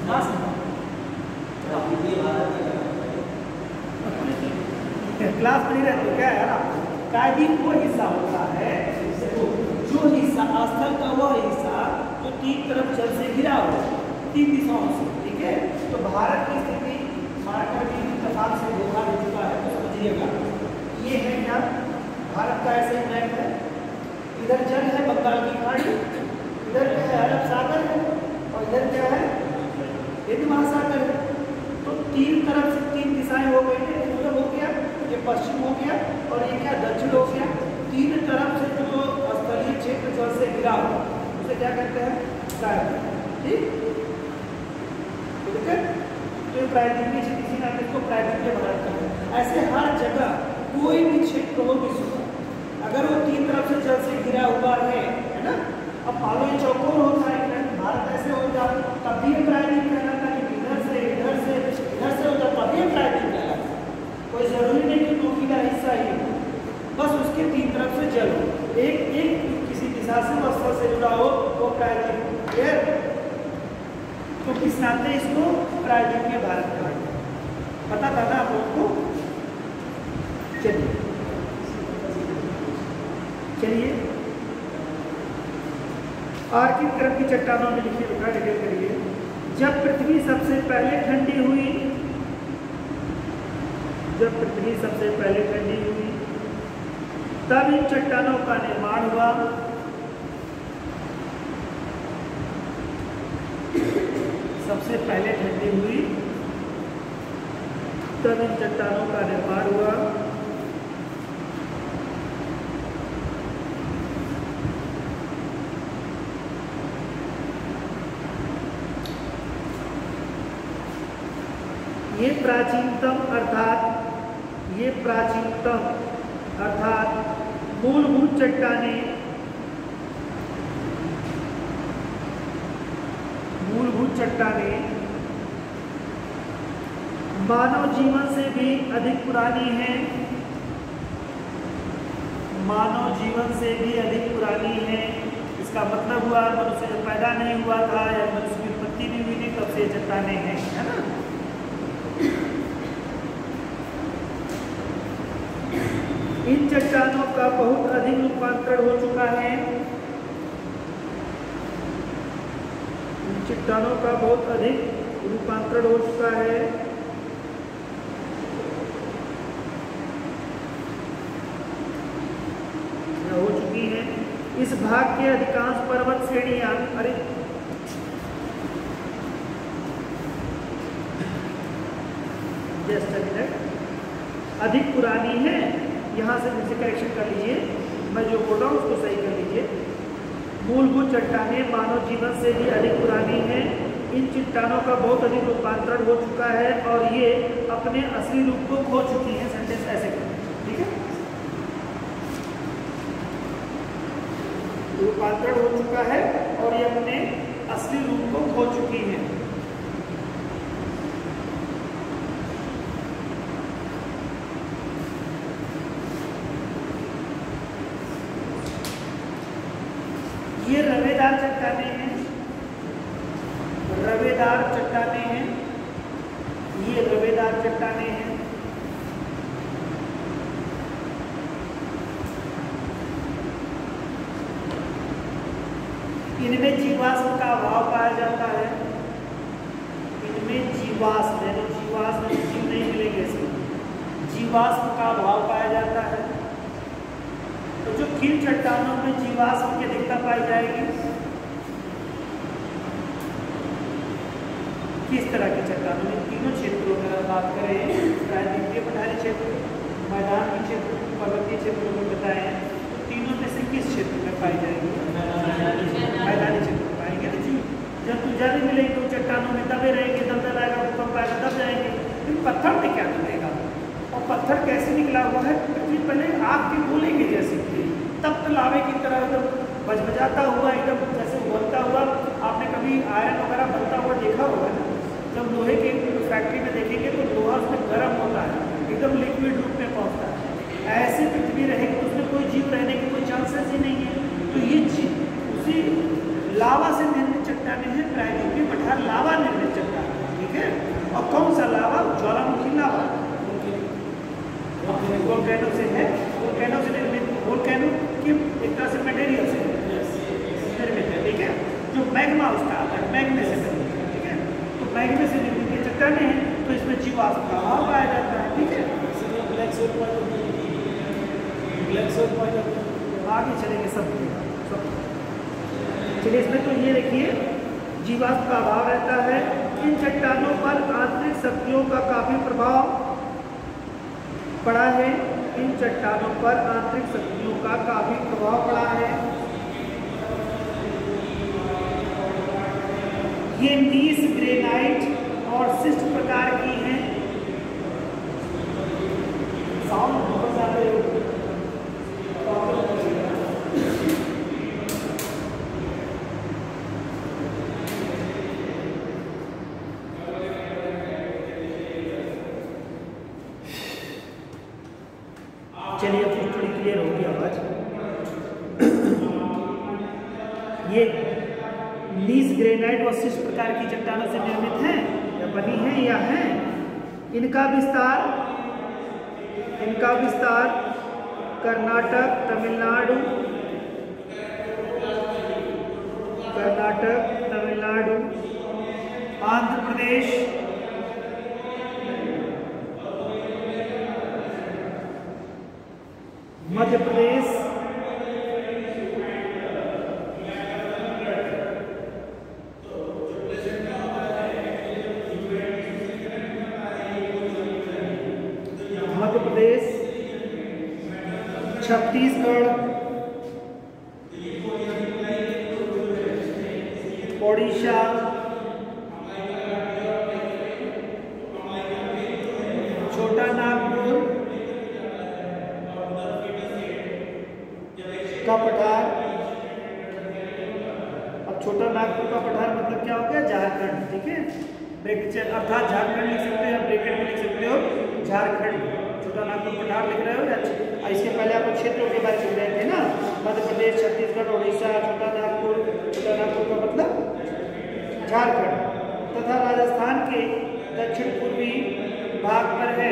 क्लास में नहीं रहते क्या यार? कायदीन वो हिस्सा होता है जो हिस्सा स्थल का वह हिस्सा जो 3 तरफ जल से घिरा हो, 3 दिशाओं से। ठीक है, तो भारत की स्थिति मार्कर की तफात से धोखा दे चुका है, तो समझिएगा। ये है क्या? भारत का ऐसे मैप है। इधर जल है बंगाल की खाड़ी, इधर क्या है अरब सागर है, और इधर क्या है हिंद महासागर है। तो 3 तरफ से 3 दिशाएं हो गई है। पूर्व हो गया, ये पश्चिम हो गया, घिरा हो उसे क्या कहते हैं? प्रायद्वीप। ठीक, ठीक है, तो प्रायद्वीप इसी नाम इसको प्रायद्वीपीय भारत का है। ऐसे हर जगह कोई भी क्षेत्र हो विश्व का, अगर वो तीन तरफ से जल से घिरा हुआ है ना, अब मान लो ये चौकोर होता है, भारत ऐसे होता तब भी प्रायद्वीप कहलाता है, इधर से होता तब भी प्रायद्वीप कहलाता। कोई जरूरी नहीं कि नोकीला हिस्सा ही हो, बस उसके तीन तरफ से जल हो, एक किसी दिशा से स्थल से जुड़ा हो वो प्रायद्वीप। क्लियर? तो किस नाते इसको प्रायद्वीपीय भारत कहा गया, पता था ना आप लोगों को? चलिए आर्किक क्रम की चट्टानों में लिखिए, लिखा डिटेल करिए। जब पृथ्वी सबसे पहले ठंडी हुई, जब पृथ्वी सबसे पहले ठंडी हुई तब इन चट्टानों का निर्माण हुआ। सबसे पहले ठंडी हुई तब इन चट्टानों का निर्माण हुआ। ये प्राचीनतम अर्थात मूलभूत चट्टानें मानव जीवन से भी अधिक पुरानी हैं, मानव जीवन से भी अधिक पुरानी हैं। इसका मतलब हुआ मनुष्य जब पैदा नहीं हुआ था या मनुष्य की उत्पत्ति नहीं हुई थी तब से चट्टानें हैं, है ना। इन चट्टानों का बहुत अधिक रूपांतरण हो चुका है, इन चट्टानों का बहुत अधिक रूपांतरण हो चुका है। हो चुकी है। इस भाग के अधिकांश पर्वत श्रेणियां अधिक पुरानी है। यहाँ से मुझे करेक्शन कर लीजिए, मैं जो बोल रहा हूँ उसको सही कर लीजिए। मूलभूत चट्टानें मानव जीवन से भी अधिक पुरानी हैं। इन चट्टानों का बहुत अधिक रूपांतरण हो चुका है और ये अपने असली रूप को खो चुकी हैं। सेंटेंस ऐसे करें, ठीक है। रूपांतरण हो चुका है और ये अपने असली रूप को खो चुकी हैं। ये रवेदार चट्टानें हैं, रवेदार चट्टानें हैं, ये रवेदार चट्टानें हैं। इनमें जीवाश्म का अभाव पाया जाता है। इनमें जीवाश्म जीव नहीं मिलेंगे, इसमें जीवाश्म का अभाव पाया जाता है। तो जो किन चट्टानों में जीवाश्म की अधिकता पाई जाएगी, किस तरह की चट्टानों में? तीनों क्षेत्रों में अगर बात करें, प्रायद्वीपीय पठारी क्षेत्र, मैदानी क्षेत्र, पर्वतीय क्षेत्र में बताए हैं, तो तीनों में से किस क्षेत्र में पाई जाएगी? मैदानी क्षेत्र में पाएंगे ना जी। जब तुझा नहीं मिलेगी तो चट्टानों में दबे रहेंगे, दबदल आएगा, भूकंप आएगा, दब जाएंगे। फिर पत्थर में क्या मिलेगा? और पत्थर कैसे निकला हुआ है? पृथ्वी पहले आग के गोले के जैसे थी, तब तो लावे की तरह एकदम बजबजाता हुआ, एकदम जैसे उबलता हुआ। आपने कभी आयरन वगैरह बनता हुआ देखा होगा ना, जब लोहे के फैक्ट्री में देखेंगे तो लोहा उसमें गर्म होता है, एकदम लिक्विड रूप में पहुँचता है। ऐसी पृथ्वी रहेगी तो उसमें कोई जीव रहने की कोई चांसेस ही नहीं है। तो ये उसी लावा से निर्मित चट्टानें हैं, प्रायद्वीपीय पठार लावा निर्मित चट्टान, ठीक है। और कौन सा लावा? ज्वालामुखी लावा, वोल्केनो से है, वोल्केनो से निर्मित, वोल्केनो की एक तरह से मटेरियल से निर्मित है, ठीक है। जो मैग्मा उसका आता है, मैग्मे से निर्मित है, ठीक है। तो मैग्मे से निर्मित ये चट्टानें हैं, तो इसमें जीवाश्म का अभाव पाया जाता है, ठीक है। आगे चलेंगे सब। चलिए, इसमें तो ये देखिए जीवाश्म का अभाव रहता है। इन चट्टानों पर आंतरिक शक्तियों का काफी प्रभाव पड़ा है। इन चट्टानों पर आंतरिक शक्तियों का काफी प्रभाव पड़ा है। ये नीस ग्रेनाइट और शिष्ट प्रकार की हैं। साउंड बहुत ज्यादा चलिए अब थोड़ी क्लियर होगी आवाज। ये नीस ग्रेनाइट और शिष्ट प्रकार की चट्टानों से निर्मित हैं या बनी हैं या हैं। इनका विस्तार कर्नाटक, तमिलनाडु, आंध्र प्रदेश, मध्य प्रदेश, छत्तीसगढ़, ओडिशा, छोटा नागपुर का पठार। अब छोटा नागपुर का पठार मतलब क्या हो गया? झारखंड। ठीक है, अर्थात झारखंड लिख सकते हो, ब्रैकेट में लिख सकते हो झारखंड। छोटा नागपुर पठार लिख रहे हो या इसके पहले आप क्षेत्रों के बारे में लिख रहे थे ना, मध्य प्रदेश, छत्तीसगढ़, उड़ीसा, छोटा नागपुर का मतलब झारखंड तथा राजस्थान के दक्षिण पूर्वी भाग पर है।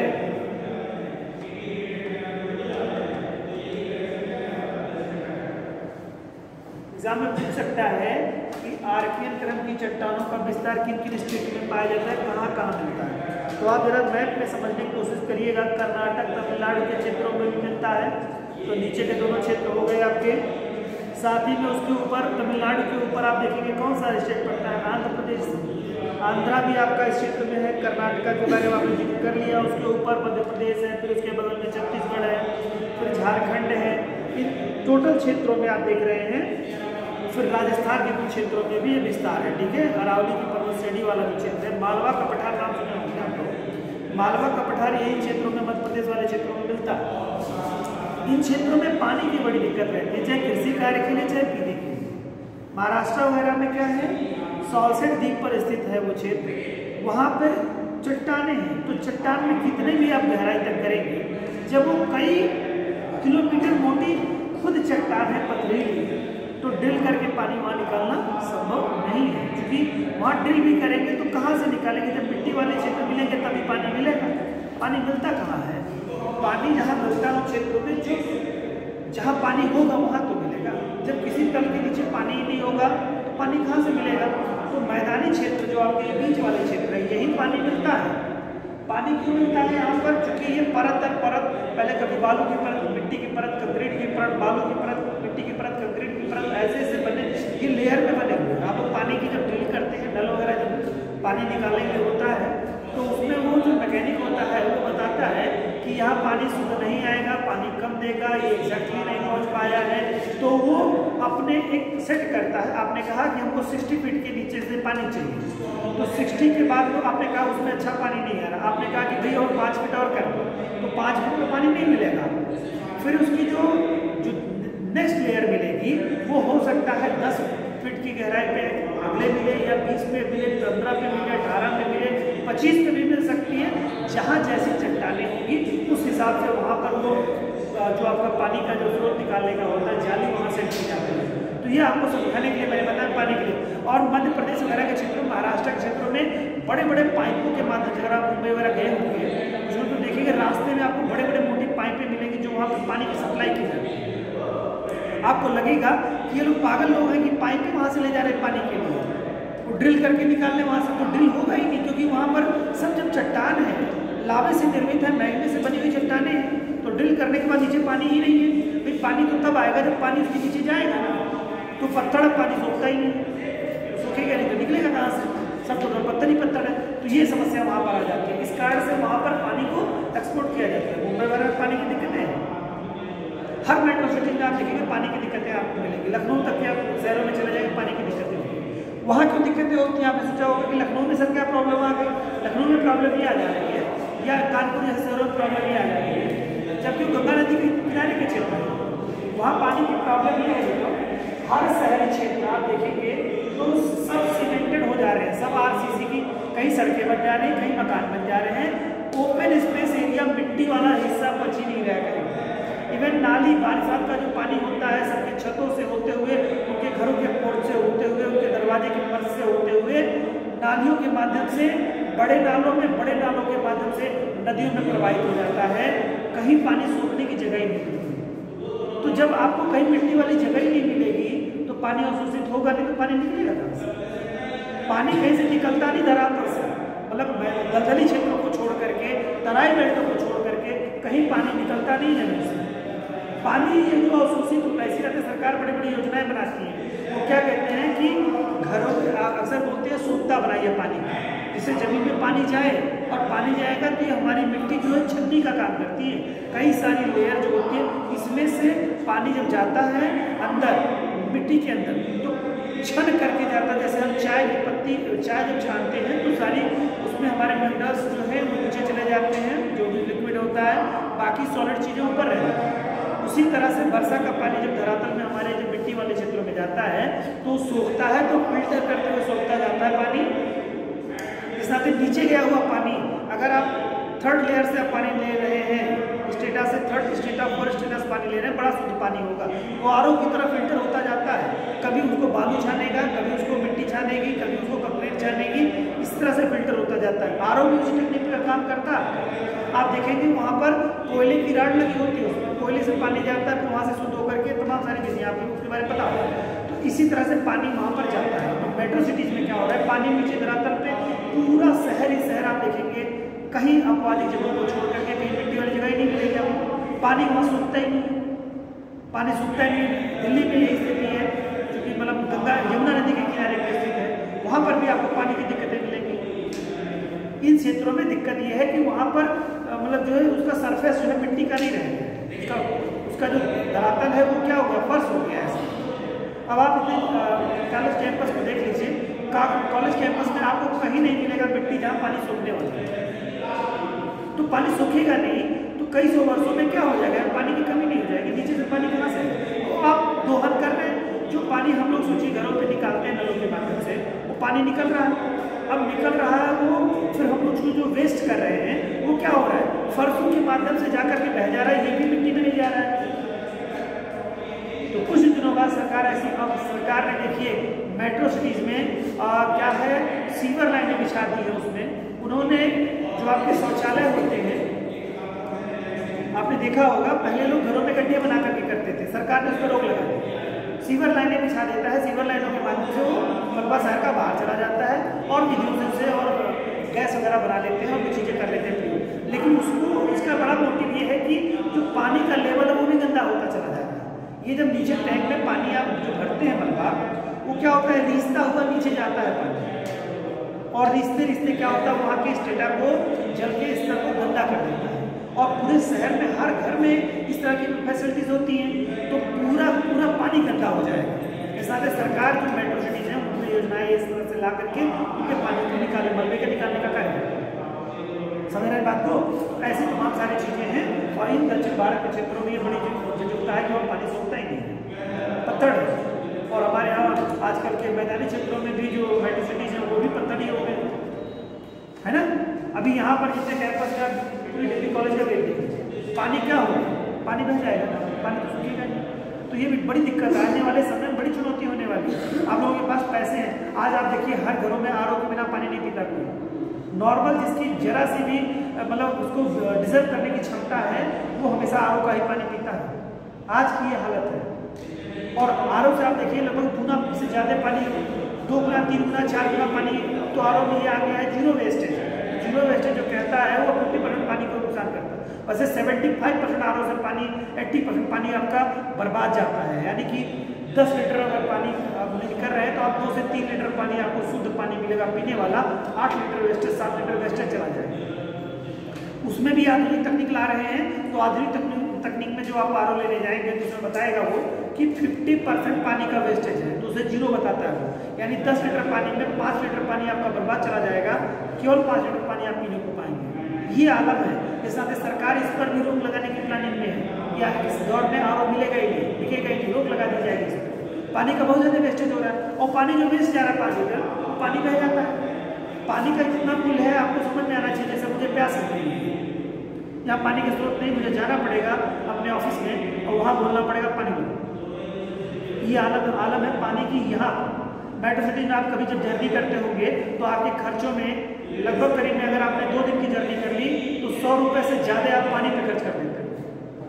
एग्जाम में पूछ सकता है कि आर्कियन क्रम की चट्टानों का विस्तार किन किन स्टेट में पाया जाता है, कहाँ कहाँ मिलता है। तो आप जरा मैप में समझने की कोशिश करिएगा। कर्नाटक, तमिलनाडु के क्षेत्रों में भी मिलता है, तो नीचे के दोनों क्षेत्र हो गए आपके। साथ ही में उसके ऊपर तमिलनाडु के ऊपर आप देखेंगे कौन सा स्टेट पड़ता है? आंध्र प्रदेश। आंध्रा भी आपका इस क्षेत्र में है। कर्नाटका के बारे में आपने जिक्र कर लिया। उसके ऊपर मध्य प्रदेश है, फिर उसके बगल में छत्तीसगढ़ है, फिर झारखंड है। इन टोटल क्षेत्रों में आप देख रहे हैं। फिर राजस्थान के कुछ क्षेत्रों में भी ये विस्तार है। ठीक है, अरावली की पर्वत श्रेणी वाला भी क्षेत्र है। मालवा का पठार नाम सुना होगा आप लोग। मालवा का पठार यही क्षेत्रों में, मध्य प्रदेश वाले क्षेत्रों में मिलता है। इन क्षेत्रों में पानी की बड़ी दिक्कत रहती है, चाहे कृषि कार्य के लिए चाहे पीने के लिए। महाराष्ट्र वगैरह में क्या है, सॉल्सेट द्वीप पर स्थित है वो क्षेत्र। वहाँ पर चट्टानें हैं, तो चट्टान में कितने भी आप गहराई तक करेंगे, जब वो कई किलोमीटर मोटी खुद चट्टान है पथरीली, तो ड्रिल करके पानी वहाँ निकालना संभव नहीं है। क्योंकि वहाँ ड्रिल भी करेंगे तो कहाँ से निकालेंगे? जब मिट्टी वाले क्षेत्र मिलेंगे तभी पानी मिलेगा। पानी मिलता कहाँ है? पानी जहाँ मिलता है उन क्षेत्रों में जहाँ पानी होगा वहाँ तो मिलेगा। जब किसी तल के नीचे पानी ही नहीं होगा तो पानी कहाँ से मिलेगा? तो मैदानी क्षेत्र जो आपके बीच वाले क्षेत्र है, यही पानी मिलता है। पानी क्यों मिलता है यहाँ पर? क्योंकि ये परत दर परत, पहले कभी बालू की परत, मिट्टी की परत, कंक्रीट की परत, बालू की परत, मिट्टी की परत, कंक्रीट की परत, ऐसे ऐसे बने, ये लेयर में बने हुए हैं। आप पानी की जब ड्रिल करते हैं, नल वगैरह जब पानी निकालने के लिए होता है, तो उसमें वो जो मैकेनिक होता है वो बताता है कि यहाँ पानी शुद्ध नहीं आएगा, पानी कम देगा, ये एग्जैक्टली नहीं पहुँच पाया है, तो वो अपने एक सेट करता है। आपने कहा कि हमको 60 फीट के नीचे से पानी चाहिए, तो 60 के बाद तो आपने कहा उसमें अच्छा पानी नहीं आ रहा, आपने कहा कि भाई और 5 फीट और कर दो, तो 5 फीट में पानी नहीं मिलेगा। फिर उसकी जो नेक्स्ट लेयर मिलेगी वो हो सकता है 10 फीट की गहराई पे अगले मिले, या 20 पे मिले, 15 पे मिले, 18 पे मिले, 25 पे भी मिल सकती है। जहाँ जैसी चट्टानें होंगी उस हिसाब से वहाँ पर वो जो आपका पानी का जो स्रोत निकालने का होता है जाली वहाँ से की जाती है। तो ये आपको समझाने के लिए मैंने बताया पानी के लिए। और मध्य प्रदेश वगैरह के क्षेत्रों, महाराष्ट्र के क्षेत्रों में बड़े बड़े पाइपों के माध्यम से, अगर आप मुंबई वगैरह गए होंगे उसमें तो देखिएगा रास्ते में आपको बड़े बड़े मोटी पाइपें मिलेंगी जो वहाँ पर पानी की सप्लाई की जाती है। आपको लगेगा कि ये लोग पागल लोग हैं कि पाइपें वहाँ से ले जा रहे हैं पानी के लिए, वो ड्रिल करके निकालने वहाँ से, तो ड्रिल होगा ही नहीं, क्योंकि वहाँ पर सब जब चट्टान है, लावे से निर्मित है, मैग्ने से बनी हुई चट्टानें हैं, तो ड्रिल करने के बाद नीचे पानी ही नहीं है। भाई पानी तो तब आएगा जब पानी उसके नीचे जाएगा ना, तो पत्थर पानी सूखता ही नहीं, सूखेगा नहीं तो निकलेगा कहाँ से? सब तो पत्थर ही पत्थर है। तो ये समस्या वहाँ पर आ जाती है। इस कारण से वहाँ पर पानी को एक्सपोर्ट किया जाता है। मुंबई वगैरह में पानी की दिक्कतें हैं, हर मेट्रो सिटी में आप देखेंगे पानी की दिक्कतें आपको मिलेंगी। लखनऊ तक के आप शहरों में चले जाएंगे पानी की दिक्कतें होंगी। वहाँ क्यों दिक्कतें होती हैं? आपने सोचा होगा कि लखनऊ में सर क्या प्रॉब्लम आ गई, लखनऊ में प्रॉब्लम ये आ जा रही है, या कानपुर जैसे शहरों में प्रॉब्लम ये आ जा रही है, जबकि गंगा नदी के किनारे के क्षेत्र में वहाँ पानी की प्रॉब्लम ये है। हर शहरी क्षेत्र आप देखेंगे तो सब सीमेंटेड हो जा रहे हैं, सब आरसीसी की कई सड़कें बन जा रही हैं, कई मकान बन जा रहे हैं, ओपन स्पेस एरिया मिट्टी वाला हिस्सा बच ही नहीं रहा करेगा। इवन नाली बरसात का जो पानी होता है सबके छतों से होते हुए, उनके घरों के पोर्च से होते हुए, उनके दरवाजे के फर्श से होते हुए, नालियों के माध्यम से बड़े नालों के माध्यम से नदियों में प्रवाहित हो जाता है, कहीं पानी सूखने की जगह ही नहीं मिलती। तो जब आपको कहीं मिट्टी वाली जगह ही नहीं मिलेगी तो पानी अवशोषित होगा नहीं, तो पानी निकलेगा कहाँ से? पानी कहीं से निकलता नहीं धरातल से, मतलब दलदली क्षेत्रों को छोड़ करके, तराई बेल्टों को छोड़ करके कहीं पानी निकलता नहीं जमीन से। पानी ये जो अवशोषित होता है, इसी तरह सरकार बड़ी बड़ी योजनाएं बनाती है। वो क्या कहते हैं कि घरों अक्सर बोलते हैं सोखता बनाइए पानी का, जिससे जमीन में पानी जाए, और पानी जाएगा तो ये हमारी मिट्टी जो है छन्नी का काम करती है। कई सारी लेयर जो होती है, इसमें से पानी जब जाता है अंदर मिट्टी के अंदर तो छन करके जाता है। जैसे हम चाय की पत्ती, चाय जब छानते हैं तो सारी उसमें हमारे मिनरल्स जो है वो नीचे चले जाते हैं, जो भी लिक्विड होता है, बाकी सॉलिड चीज़ें ऊपर रहती हैं। उसी तरह से वर्षा का पानी जब धरातल में हमारे जो मिट्टी वाले क्षेत्रों में जाता है तो सोखता है, तो फिल्टर करते हुए सोखता जाता है पानी। इस नाते नीचे गया हुआ पानी, अगर आप थर्ड लेयर से आप पानी ले रहे हैं, स्टेटा से थर्ड स्टेटा फोर स्टेटस पानी ले रहे हैं, बड़ा शुद्ध पानी होगा, वो आरओ की तरफ फिल्टर होता जाता है। कभी उसको बालू छानेगा, कभी उसको मिट्टी छानेगी, कभी उसको कंक्रीट छानेगी, इस तरह से फिल्टर होता जाता है। आरओ भी उसी टेक्निक का काम करता है। आप देखेंगे वहाँ पर कोयले की राड लगी होती है, उसमें कोयले से पानी जाता है, फिर वहाँ से शुद्ध होकर के तमाम सारी चीज़ें आपको उसके बारे में पता होगा। तो इसी तरह से पानी वहाँ पर जाता है। तो मेट्रो सिटीज़ में क्या हो रहा है, पानी नीचे धरातल पे पूरा शहर ही शहर आप देखेंगे, कहीं अपवादी जगहों को छोड़ करके कहीं मिट्टी वाली जगह ही नहीं मिलेगी आपको, पानी वहाँ सूखता ही नहीं, पानी सूखता ही नहीं। दिल्ली में यही स्थिति है, क्योंकि मतलब गंगा यमुना नदी के किनारे पे स्थित है, वहाँ पर भी आपको पानी की दिक्कतें मिलेंगी। इन क्षेत्रों में दिक्कत ये है कि वहाँ पर मतलब जो है उसका सरफेस जो है मिट्टी का नहीं रहेगा, उसका जो धरातल है वो क्या हो गया, फर्श हो गया है। अब आप इतने कॉलेज कैंपस को देख लीजिए, कॉलेज कैंपस में आपको कहीं नहीं मिलेगा मिट्टी जहाँ पानी सूखने वाला है। तो पानी सूखेगा नहीं तो कई सौ वर्षों में क्या हो जाएगा, पानी की कमी नहीं हो जाएगी, नीचे से पानी कहाँ से? तो आप दोहन कर रहे हैं, जो पानी हम लोग सोचिए घरों पे निकालते हैं नलों के माध्यम से, वो पानी निकल रहा है। अब निकल रहा है वो, फिर हम लोग जो वेस्ट कर रहे हैं वो क्या हो रहा है, फर्शों के माध्यम से जाकर के बह जा रहा है, ये भी मिट्टी में नहीं जा रहा है। तो कुछ दिनों बाद सरकार ऐसी, अब सरकार ने देखिए मेट्रो सिटीज़ में क्या है, सीवर लाइनें बिछा दी है। उसमें उन्होंने जो आपके शौचालय होते हैं, आपने देखा होगा पहले लोग घरों में गड्ढे बना करके करते थे, सरकार ने उस पर रोक लगा दी। सीवर लाइनें बिछा देता है, सीवर लाइनों के माध्यम से वो मलबा शहर का बाहर चला जाता है, और विद्युत से और गैस वगैरह बना लेते हैं और भी चीज़ें कर लेते हैं। लेकिन उसको, उसका बड़ा मोटिव ये है कि जो पानी का लेवल है वो भी गंदा होता चला जाएगा। ये जब नीचे टैंक में पानी आप जो भरते हैं मलबा, वो क्या होता है, रिश्ता हुआ नीचे जाता है पानी, और रिश्ते रिश्ते क्या होता है, वहाँ के स्टेटा को, जल के स्तर को गंदा कर देता है। और पूरे शहर में हर घर में इस तरह की फैसिलिटीज होती हैं, तो पूरा पूरा पानी गंदा हो जाएगा। इस साथ सरकार जो मेट्रो सिटीज हैं उनमें योजनाएं इस तरह से ला करके उनके पानी को निकाले, मलबे के निकालने का कार्य है। समझ रहे बात को? ऐसी तमाम सारी चीज़ें हैं, और इन दक्षिण भारत के क्षेत्रों में ये बड़ी झुकता है कि वहाँ पानी सूखता ही नहीं है, पत्थर है। और हमारे यहाँ आजकल के मैदानी क्षेत्रों में भी जो मेट्रो सिटीज हैं वो भी पत्थर ही हो गए, है ना। अभी यहाँ पर जितने कैंपस का डिग्री कॉलेज का देख लीजिए, पानी क्या होगा, पानी बह जाएगा ना, पानी तो सूखेगा नहीं। तो ये भी बड़ी दिक्कत है, आने वाले समय में बड़ी चुनौती होने वाली है। आप लोगों के पास पैसे हैं, आज आप देखिए हर घरों में आरओ के बिना पानी नहीं पीता कोई। नॉर्मल जिसकी जरा सी भी मतलब उसको डिजर्व करने की क्षमता है, वो हमेशा आरओ का ही पानी पीता है। आज की ये हालत है। और आरओ से आप देखिए लगभग गुना से ज़्यादा पानी, 2 गुना 3 गुना 4 गुना पानी, तो आरओ में ये आ गया है जीरो वेस्टेज। जीरो वेस्टेज जो कहता है वो 50% पानी को नुकसान करता है। वैसे 75% आरओ से पानी, 80% पानी आपका बर्बाद जाता है। यानी कि 10 लीटर अगर पानी आप कर रहे हैं तो आप 2 से 3 लीटर पानी आपको शुद्ध पानी मिलेगा पीने वाला। 8 लीटर वेस्टेज, 7 लीटर वेस्टेज चला जाएगा। उसमें भी आधुनिक तकनीक ला रहे हैं, तो आधुनिक तकनीक तकनीक में जो आप आरओ लेने जाएंगे तो उसमें बताएगा वो कि 50% पानी का वेस्टेज है, तो उसे 0 बताता है वो। यानी 10 लीटर पानी में 5 लीटर पानी आपका बर्बाद चला जाएगा, केवल 5 लीटर पानी आप पीने को पाएंगे। ये आलम है। इस साथ सरकार इस पर भी रोक लगाने की प्लानिंग में है। या इस दौर में आरओ मिलेगा ही नहीं, बिकेगा ही नहीं, रोक लगा दी जाएगी इस पर। पानी का बहुत ज़्यादा वेस्टेज हो रहा है, और पानी जो वेस्ट जा रहा है 5 लीटर, वो पानी बह जाता है। पानी का कितना मूल्य है आपको समझ में आना चाहिए। जैसे मुझे प्यास लग रही है, यहाँ पानी के स्रोत नहीं, मुझे जाना पड़ेगा अपने ऑफिस में और वहाँ बोलना पड़ेगा पानी लो। ये आलम है पानी की। यहाँ मेट्रो सिटी में आप कभी जब जर्नी करते होंगे तो आपके खर्चों में लगभग करीब में अगर आपने 2 दिन की जर्नी कर ली तो 100 रुपये से ज़्यादा आप पानी पे खर्च कर देते हैं।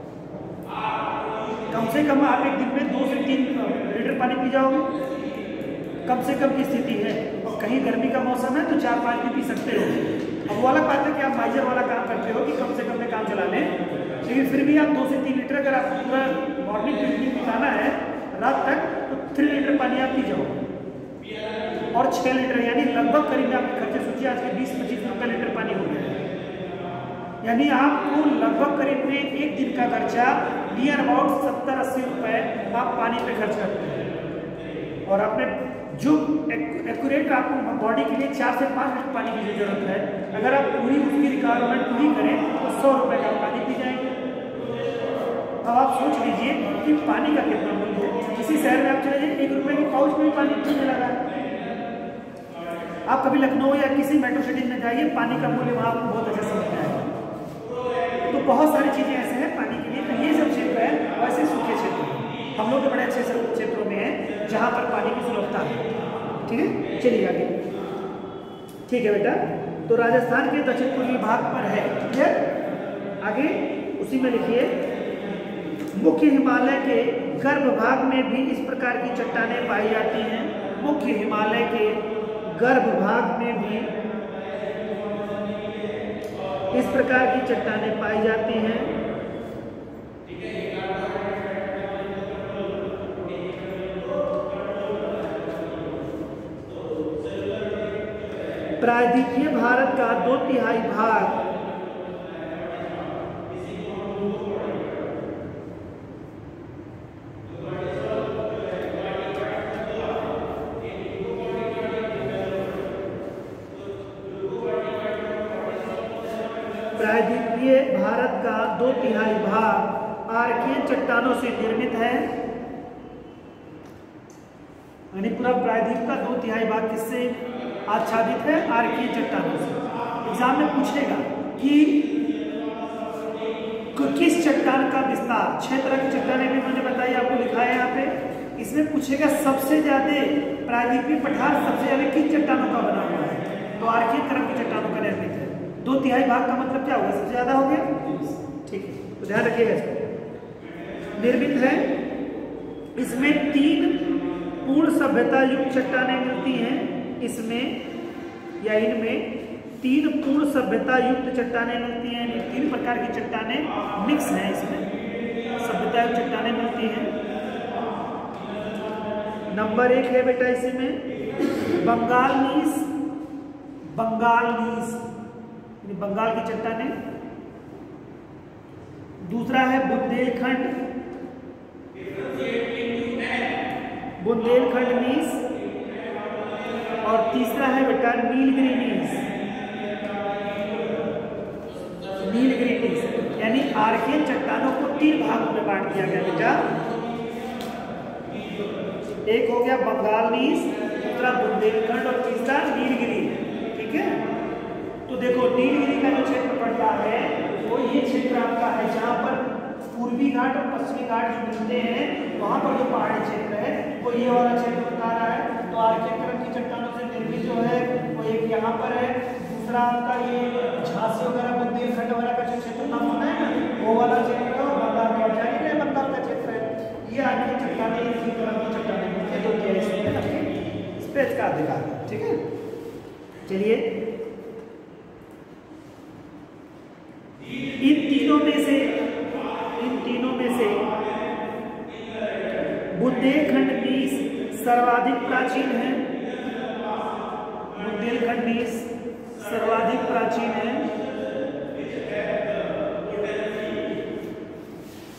कम से कम आप एक दिन में 2 से 3 लीटर पानी पी जाओगे, कम से कम की स्थिति है। और कहीं गर्मी का मौसम है तो 4-5 भी पी सकते हो। अब वो अलग बात है कि आप माइजर वाला काम करते हो कि कम से कम में काम चला लें, लेकिन फिर भी आप 2 से 3 लीटर अगर आपको पूरा मॉर्निंग टू इवनिंग बिताना है रात तक, तो 3 लीटर पानी आप पी जाओ। और 6 लीटर यानी लगभग करीब में आपके खर्चे सोचिए आज के 20-25 रुपये लीटर पानी हो गया है। यानी आपको लगभग करीब में एक दिन का खर्चा नियर अबाउट 70-80 रुपये आप पानी पे खर्च करते हैं। और आपने जो एक्यूरेट आपको बॉडी के लिए 4 से 5 लीटर पानी की जरूरत है, अगर आप पूरी उसकी रिक्वायरमेंट पूरी करें तो 100 रुपये का पानी पी जाएंगे। अब आप सोच लीजिए कि पानी का कितना मूल्य है। किसी शहर में आप चले जाइए, 1 रुपये की पाउच में भी पानी मिलने लगा है। आप कभी लखनऊ या किसी मेट्रो सिटी में जाइए, पानी का मूल्य वहाँ आपको बहुत अच्छा समझ में आएगा। तो बहुत सारी चीज़ें ऐसे हैं पानी के लिए। तो ये सब क्षेत्र है, वैसे सूखे क्षेत्र हम लोग के बड़े अच्छे क्षेत्रों में हैं जहाँ पर पानी की सुलभता है। ठीक है, चलिए आगे। ठीक है बेटा, तो राजस्थान के दक्षिण पूर्वी भाग पर है। क्लियर? आगे उसी में लिखिए, मुख्य हिमालय के गर्भ भाग में भी इस प्रकार की चट्टानें पाई जाती हैं। मुख्य हिमालय के गर्भ भाग में भी इस प्रकार की चट्टानें पाई जाती हैं। प्रायद्वीपीय भारत का 2/3 भाग आर्कियन चट्टानों से निर्मित है। यानी पूरा प्रायद्वीप का 2/3 भाग किससे आच्छादित है? आर्कियन चट्टानों से। एग्जाम में पूछेगा कि किस चट्टान का विस्तार, 6 तरह की चट्टानें भी मैंने बताई, आपको लिखा है यहाँ पे। इसमें पूछेगा सबसे ज्यादा प्रायद्वीपीय पठार सबसे ज्यादा किस चट्टानों का बना हुआ है? तो आर्कियन क्रम की चट्टानों का निर्मित है। 2/3 भाग का मतलब क्या होगा? सबसे ज्यादा हो गया। ठीक है, तो ध्यान रखिएगा इसको। निर्मित है, इसमें 3 पूर्ण सभ्यता युक्त चट्टानें मिलती हैं। इसमें या इनमें 3 पूर्ण सभ्यता युक्त चट्टानें मिलती हैं। 3 प्रकार की चट्टानें मिक्स हैं, इसमें सभ्यता युक्त चट्टानें मिलती हैं। नंबर 1 है बेटा इसी में बंगाल नीस। बंगाल की चट्टानें। दूसरा है बुंदेलखंड नीस। और तीसरा है बेटा नीलगिरी नीस। यानी आर्कियन चट्टानों को 3 भागों में बांट दिया गया बेटा। एक हो गया बंगाल नीस, दूसरा बुंदेलखंड और तीसरा नीलगिरी। ठीक है, तो देखो नीलगिरी का जो क्षेत्र पड़ता है वो ये क्षेत्र आपका है जहाँ पर पूर्वी घाट और पश्चिमी घाट जो मिलते हैं, वहाँ पर जो पहाड़ी क्षेत्र है वो ये वाला क्षेत्र बता रहा है। तो आर्कियन क्रम की चट्टानों से निर्मित जो है वो एक यहाँ पर है, दूसरा आपका ये झांसी वगैरह बुंदेलखंड वगैरह का जो क्षेत्र नाम सुना है ना, वो वाला क्षेत्र है। और बंगाल का जानिए बंगाल का क्षेत्र है। ये आर्कियन चट्टानें इसी क्रम की चट्टानें मिलती है। 2/3 इस पे इसका अधिकार। ठीक है, चलिए इन तीनों में से बुंदेलखंड नीस सर्वाधिक प्राचीन है। बुंदेलखंड नीस सर्वाधिक प्राचीन है।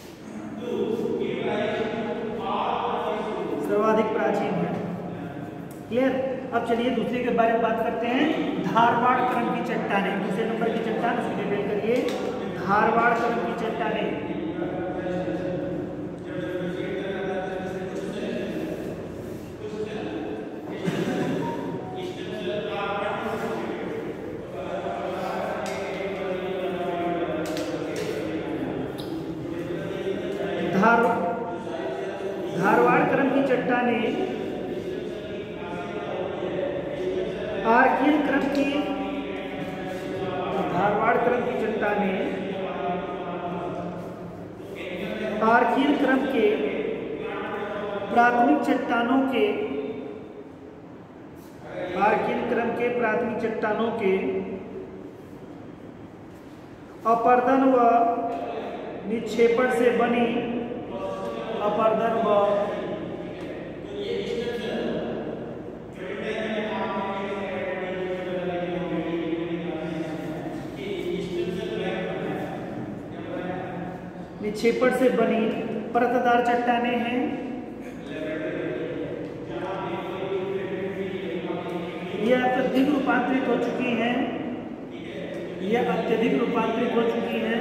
क्लियर। अब चलिए दूसरे के बारे में बात करते हैं, धारवाड़ क्रम की चट्टानें। दूसरे नंबर की चट्टान उसकी डिटेल करिए, धारवाड़ क्रम की चट्टानें। धारवाड़ क्रम की चट्टानें आर्कियन क्रम की, धारवाड़ क्रम की चट्टानें आर्कियन क्रम के प्राथमिक चट्टानों के, आर्कियन क्रम के प्राथमिक चट्टानों के अपर्दन व निक्षेपण से बनी, अपर्दन व निक्षेपण से बनी परतदार चट्टानें हैं। यह अत्यधिक रूपांतरित हो चुकी हैं, यह अत्यधिक रूपांतरित हो चुकी हैं।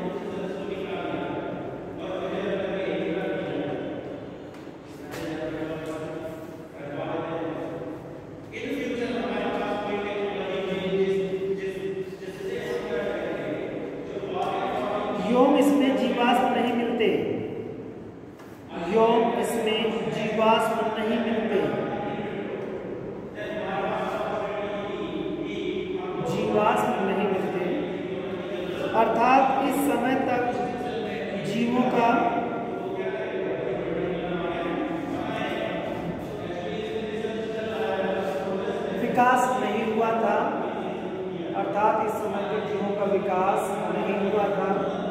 यौम इसमें जीवाश्म नहीं मिलते, यौम इसमें जीवाश्म नहीं मिलते, जीवाश्म नहीं मिलते, अर्थात इस समय तक जीवों का विकास नहीं हुआ था, अर्थात इस समय तक जीवों का विकास नहीं हुआ था।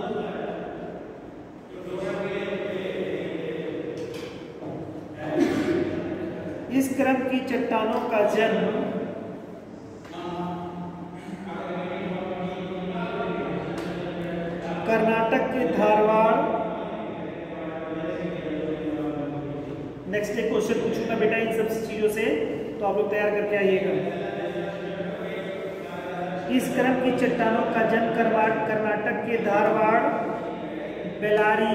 इस क्रम की चट्टानों का जन्म कर्नाटक के धारवाड़, नेक्स्ट एक क्वेश्चन पूछूंगा बेटा इन सब चीजों से, तो आप लोग तैयार करके आइएगा। इस क्रम की चट्टानों का जन्म कर्नाटक के धारवाड़, बेलारी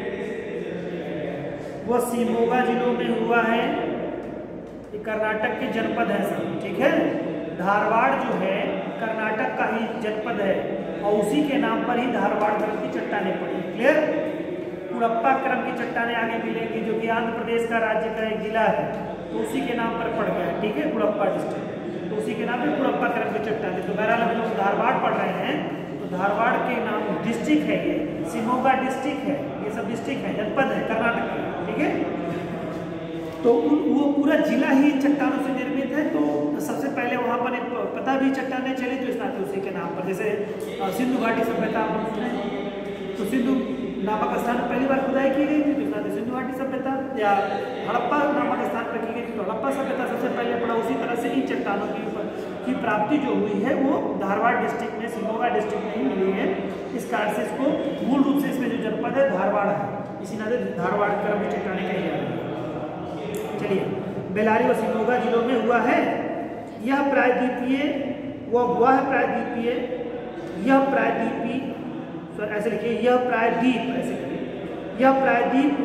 व शिमोगा जिलों में हुआ है। ये कर्नाटक के जनपद है सब, ठीक है। धारवाड़ जो है कर्नाटक का ही जनपद है और उसी के नाम पर ही धारवाड़ क्रम की चट्टानें पड़ी। क्लियर। कुड़प्पा क्रम की चट्टानें आगे मिलेंगी जो कि आंध्र प्रदेश का राज्य का एक जिला है, तो उसी के नाम पर पड़ गया है, ठीक है, कुड़प्पा डिस्ट्रिक्ट, तो उसी के नाम पर कुड़प्पा क्रम की चट्टानें। तो बहरहाल हम लोग धारवाड़ पढ़ रहे हैं, तो धारवाड़ के नाम डिस्ट्रिक्ट है, ये शिमोगा डिस्ट्रिक्ट है, ये सब डिस्ट्रिक्ट है, जनपद है कर्नाटक के, ठीक है। तो वो पूरा जिला ही चट्टानों से निर्मित है। तो सबसे पहले वहाँ पर एक पता भी चट्टानें चली तो इसलिए उसी के नाम पर, जैसे सिंधु घाटी सभ्यता आप लोग सुने, तो सिंधु नामक स्थान पर पहली बार खुदाई की गई थी तो इसलिए सिंधु घाटी सभ्यता, या हड़प्पा नामक स्थान पर की गई थी तो हड़प्पा सभ्यता सबसे पहले पड़ा। उसी तरह से इन चट्टानों की प्राप्ति जो हुई है वो धारवाड़ डिस्ट्रिक्ट में, शिमोगा डिस्ट्रिक्ट में ही मिली है। इस कारण से इसको मूल रूप से इसमें जो जनपद है धारवाड़ है, इसी नाते धारवाड़ क्रम की चट्टानें कही जा रही है। चलिए, बेलारी व शिमोगा जिलों में हुआ है। यह प्रायद्वीपीय वह प्रायद्वीपीय, यह प्रायद्वीपी, सर ऐसे लिखिए, यह प्रायद्वीप, ऐसे लिखिए, यह प्रायद्वीप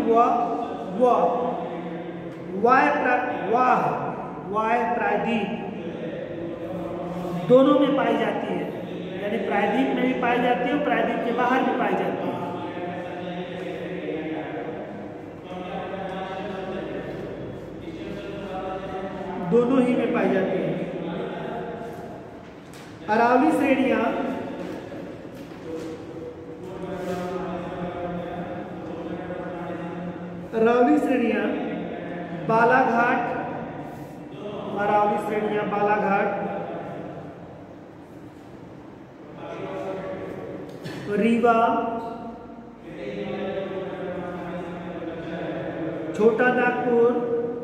वाह प्रायद्वीप दोनों में पाई जाती है, यानी प्रायद्वीप में भी पाई जाती है और प्रायद्वीप के बाहर भी पाई जाती है। दोनों ही में पाई जाती है। अरावली श्रेणियां बालाघाट, अरावली श्रेणियां बालाघाट, रीवा, छोटा नागपुर,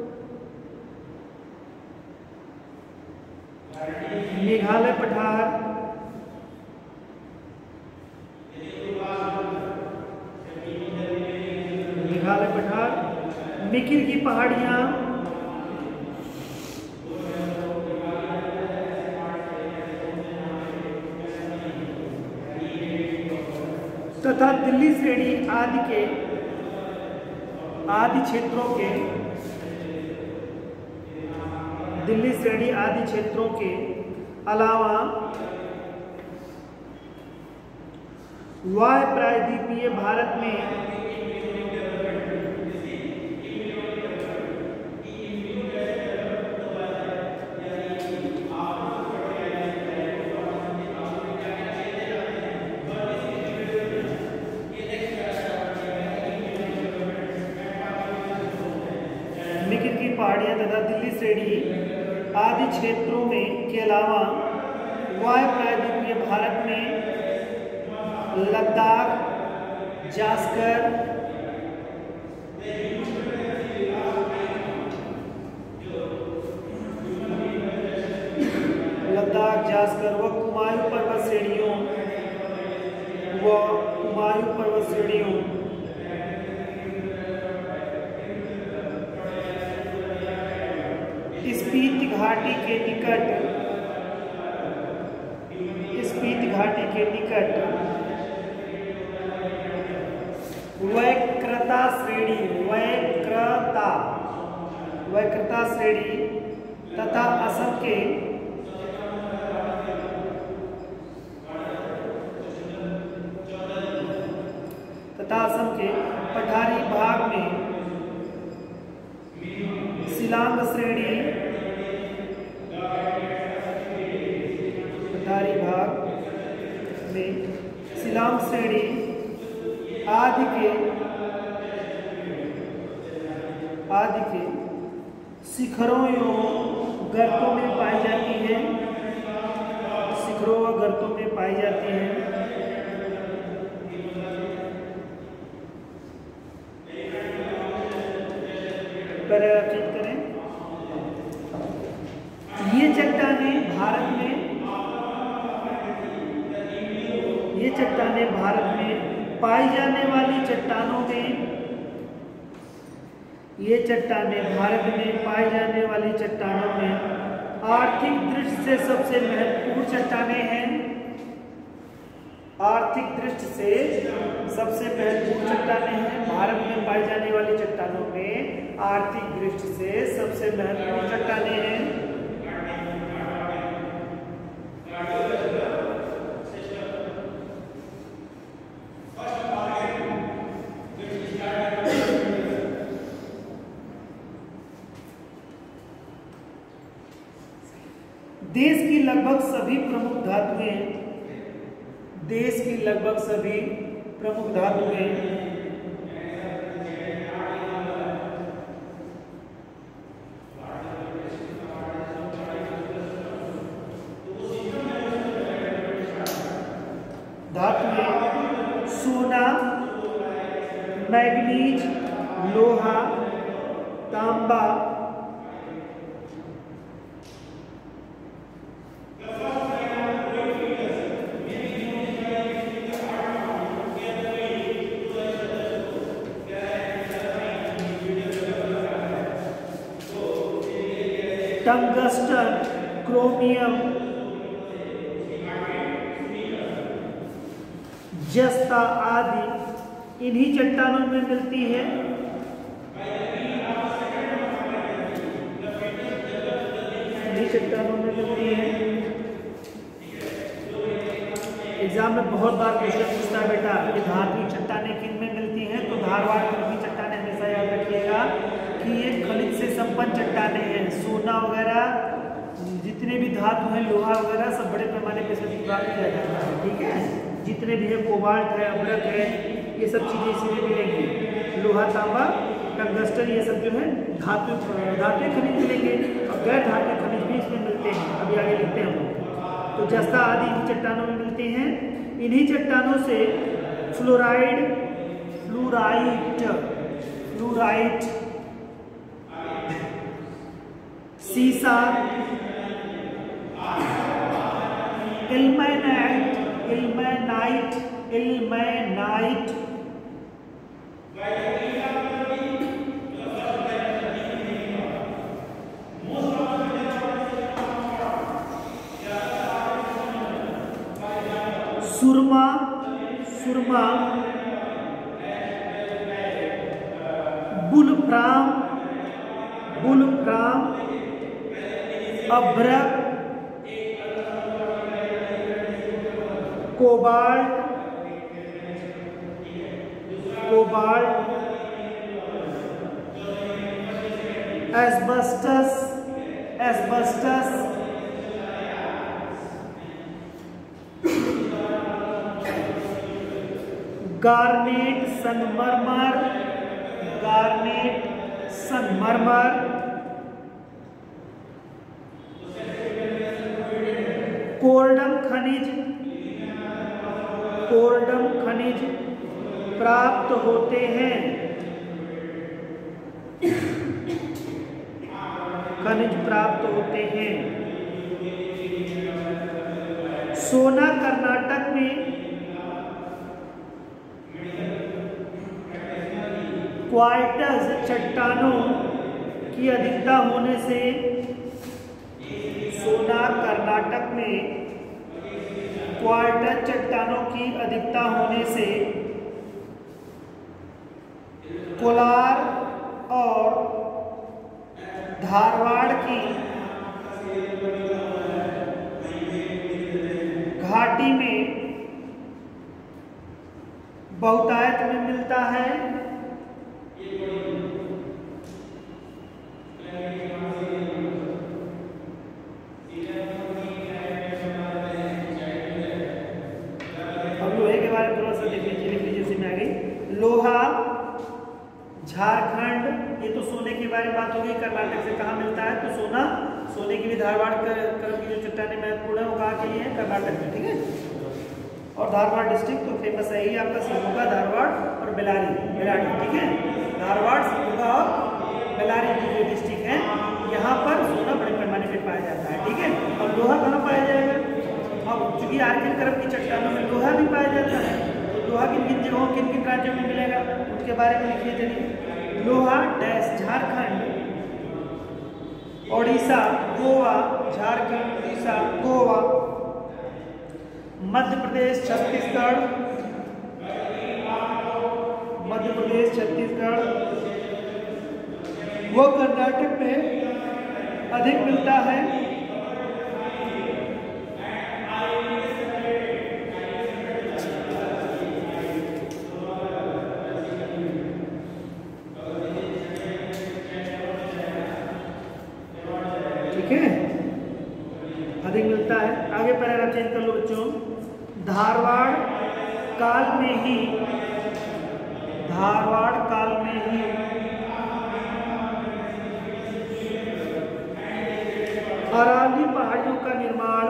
मेघालय पठार, मिकिर की पहाड़ियां, तथा दिल्ली श्रेणी आदि क्षेत्रों के अलावा वायु प्रायद्वीपीय भारत में निम्नलिखित की पहाड़ियां तथा दिल्ली श्रेणी आदि क्षेत्रों में के अलावा वायु प्रायद्वीपीय भारत में लद्दाख, जास्कर, व कुमायूं पर्वत श्रेणियों स्पीति घाटी के निकट वैक्रता श्रेणी तथा असम के पठारी भाग में शिलांग श्रेणी आदि के शिखरों एवं गर्तों में पाई जाती हैं। पैराग्राफ करें। ये चट्टानें भारत में पाई जाने वाली चट्टानों में आर्थिक दृष्टि से सबसे महत्वपूर्ण चट्टानें हैं। भारत में पाई जाने वाली चट्टानों में आर्थिक दृष्टि से सबसे महत्वपूर्ण चट्टानें हैं। देश की लगभग सभी प्रमुख धातुएं सोना, मैग्नीज, लोहा, तांबा, टंगस्टन, क्रोमियम, जस्ता आदि इन्हीं चट्टानों में मिलती है। एग्जाम में बहुत बार क्वेश्चन पूछता है बेटा कि धातुई चट्टानें किन में मिलती हैं, तो धारवाड़ की चट्टानें हमेशा याद रखिएगा कि ये खनिज से संपन्न चट्टानें हैं। सोना वगैरह जितने भी धातु हैं, लोहा वगैरह सब बड़े पैमाने पे से प्राप्त किया जाता है। ठीक है, जितने भी है कोबाल्ट है, अमरक है, ये सब चीज़ें इसमें मिलेंगी। लोहा, तांबा, टंगस्टन ये सब जो है धातु खनिज मिलेंगे और गैर धातु खनिज भी इसमें मिलते हैं। अभी आगे लिखते हैं हम लोग। तो जस्ता आदि इन्हीं चट्टानों में मिलते हैं। इन्हीं चट्टानों से फ्लोराइट, सीसा, इल्मेनाइट सुरमा, बुलफ्राम, बुलफ्राम, अभ्रक, cobalt, cobalt, asbestos, asbestos, garnet, संगमरमर, गार्नेट, संगमरमर, कोर्डम खनिज, कोर्डम खनिज प्राप्त होते हैं, खनिज प्राप्त होते हैं। सोना कर्नाटक में क्वार्ट्ज चट्टानों की अधिकता होने से, सोना कर्नाटक में क्वार्ट्ज चट्टानों की अधिकता होने से कोलार और धारवाड़ की घाटी में बहुतायत में मिलता है। अब लोहे के बारे में थोड़ा सा देख लीजिए, जैसे में आ गई लोहा, झारखंड, ये तो सोने के बारे में बात होगी। कर्नाटक से कहाँ मिलता है, तो सोना, सोने की भी धारवाड़ क्रम की जो चट्टानें महत्वपूर्ण है वो कहाँ के लिए है, कर्नाटक में, ठीक है। और धारवाड़ डिस्ट्रिक्ट तो फेमस है ही आपका शिवमोगा, धारवाड़ और बेलारी, बेलारी, ठीक है। धारवाड़, शिवमोगा और बेलारी जो डिस्ट्रिक्ट है, यहाँ पर सोना बड़े पैमाने पर पाया जाता है, ठीक है। और लोहा कहाँ पाया जाएगा, अब चूंकि आर्किन क्रम की चट्टानों में लोहा भी पाया जाता है, तो लोहा किन किन जगहों, किन किन राज्यों में मिलेगा उनके बारे में लिखिए। चलिए, लोहा डैश झारखंड, ओडिशा, गोवा, झारखंड, उड़ीसा, गोवा, मध्य प्रदेश, छत्तीसगढ़, मध्य प्रदेश, छत्तीसगढ़, वो कर्नाटक में अधिक मिलता है। अधिक मिलता है। आगे पैराग्राफ चेंज कर लो बच्चों। धारवाड़ काल में ही, धारवाड़ काल में ही अरावली पहाड़ियों का निर्माण,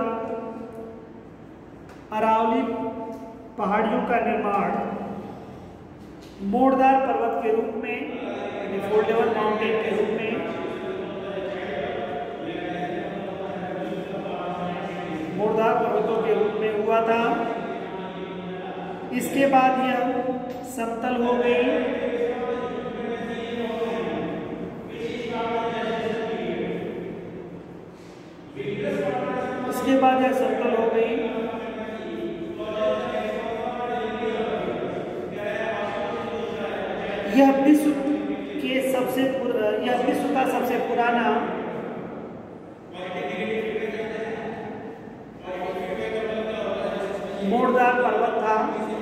अरावली पहाड़ियों का निर्माण मोड़दार पर्वत के रूप में, यानी फोल्डेबल माउंटेन के रूप में, मोड़दार पर्वतों के रूप में हुआ था। इसके बाद यह समतल हो गई, इसके बाद यह समतल हो गई। यह विश्व का सबसे पुराना मोड़दार पर्वत था।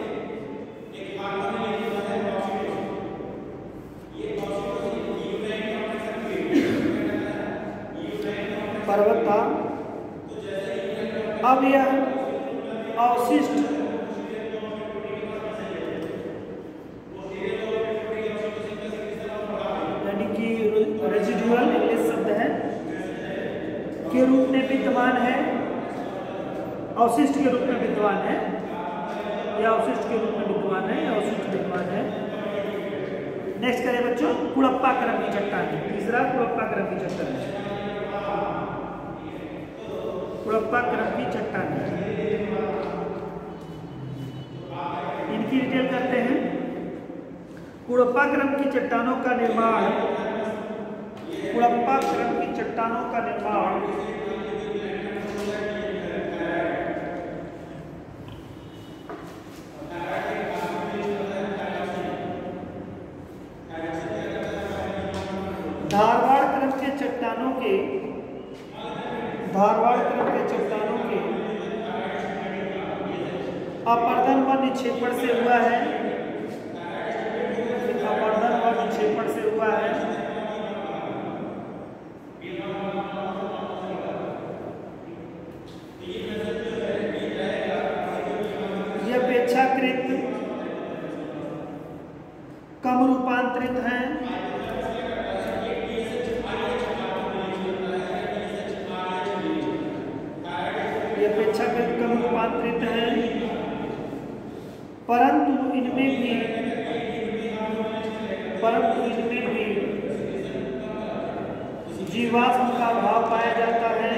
अब यह अवशिष्ट यानी कि रेजिडुअल इंग्लिश शब्द है के रूप में विद्यमान है, अवशिष्ट के रूप में विद्यमान है, या अवशिष्ट के रूप में विद्यमान है, या अवशिष्ट विद्यमान है। नेक्स्ट करें बच्चों, कुड़प्पा क्रम की चट्टान। तीसरा कुड़प्पा क्रम की चट्टान, कुड़प्पा क्रम की चट्टान, इनकी डिटेल करते हैं। कुड़प्पा क्रम की चट्टानों का निर्माण, कुड़प्पा क्रम की चट्टानों का निर्माण धारवाड़ क्रम के चट्टानों के अपर्दन व निक्षेपण से हुआ है। अपर्दन व निक्षेपण से हुआ है। ये अपेक्षाकृत कम रूपांतरित हैं। ये अपेक्षाकृत कम रूपांतरित हैं, परंतु इनमें भी जीवाश्म का भाव पाया जाता है।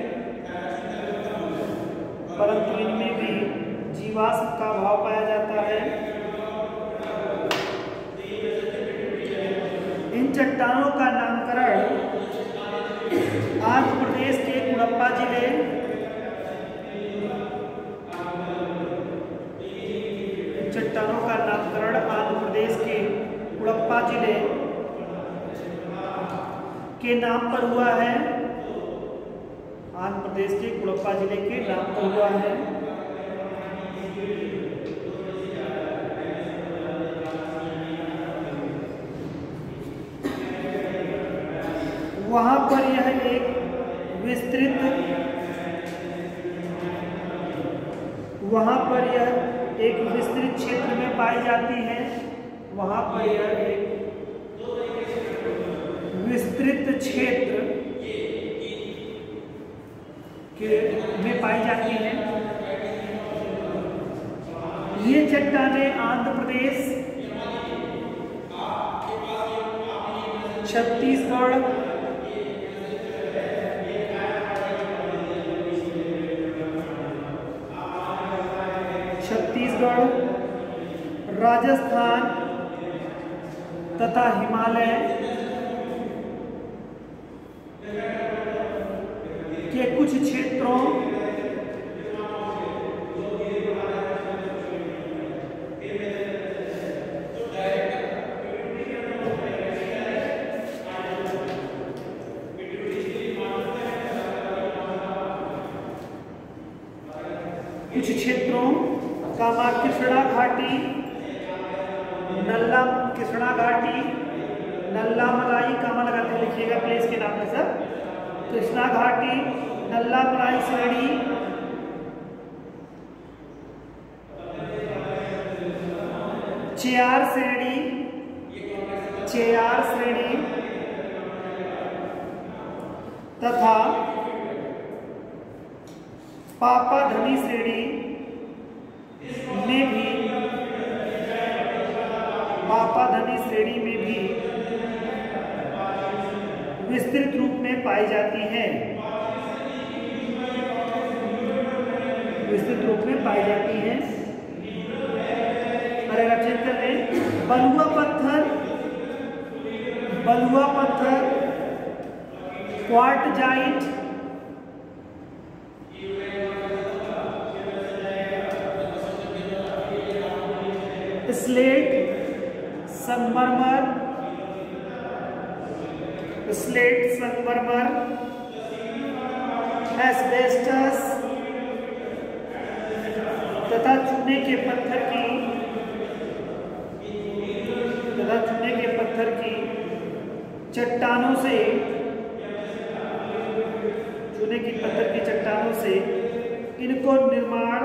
परंतु इनमें भी जीवाश्म का भाव पाया जाता है। इन चट्टानों का नामकरण आंध्र प्रदेश के कुड़प्पा जिले चट्टानों का नामकरण आंध्र प्रदेश के कुड़प्पा जिले के नाम पर हुआ है। आंध्र प्रदेश के कुड़प्पा जिले के नाम पर हुआ है। वहां पर यह एक विस्तृत क्षेत्र में पाई जाती है। वहां पर यह एक विस्तृत क्षेत्र में पाई जाती है। ये चट्टानें आंध्र प्रदेश, छत्तीसगढ़, राजस्थान तथा हिमालय के कुछ क्षेत्रों कृष्णा घाटी, नल्ला मलाई कामा लगाते हैं, लिखिएगा प्लेस के नाम में सब। कृष्णा घाटी, नल्ला मलाई श्रेणी, चेयार श्रेणी तथा पापाधनी श्रेणी में भी विस्तृत रूप में पाई जाती है। अरे रक्षित कर लें। बलुआ पत्थर, क्वार्टजाइट, स्लेट संगमरमर, एस्बेस्टस तथा चूने के पत्थर की चट्टानों से इनको निर्माण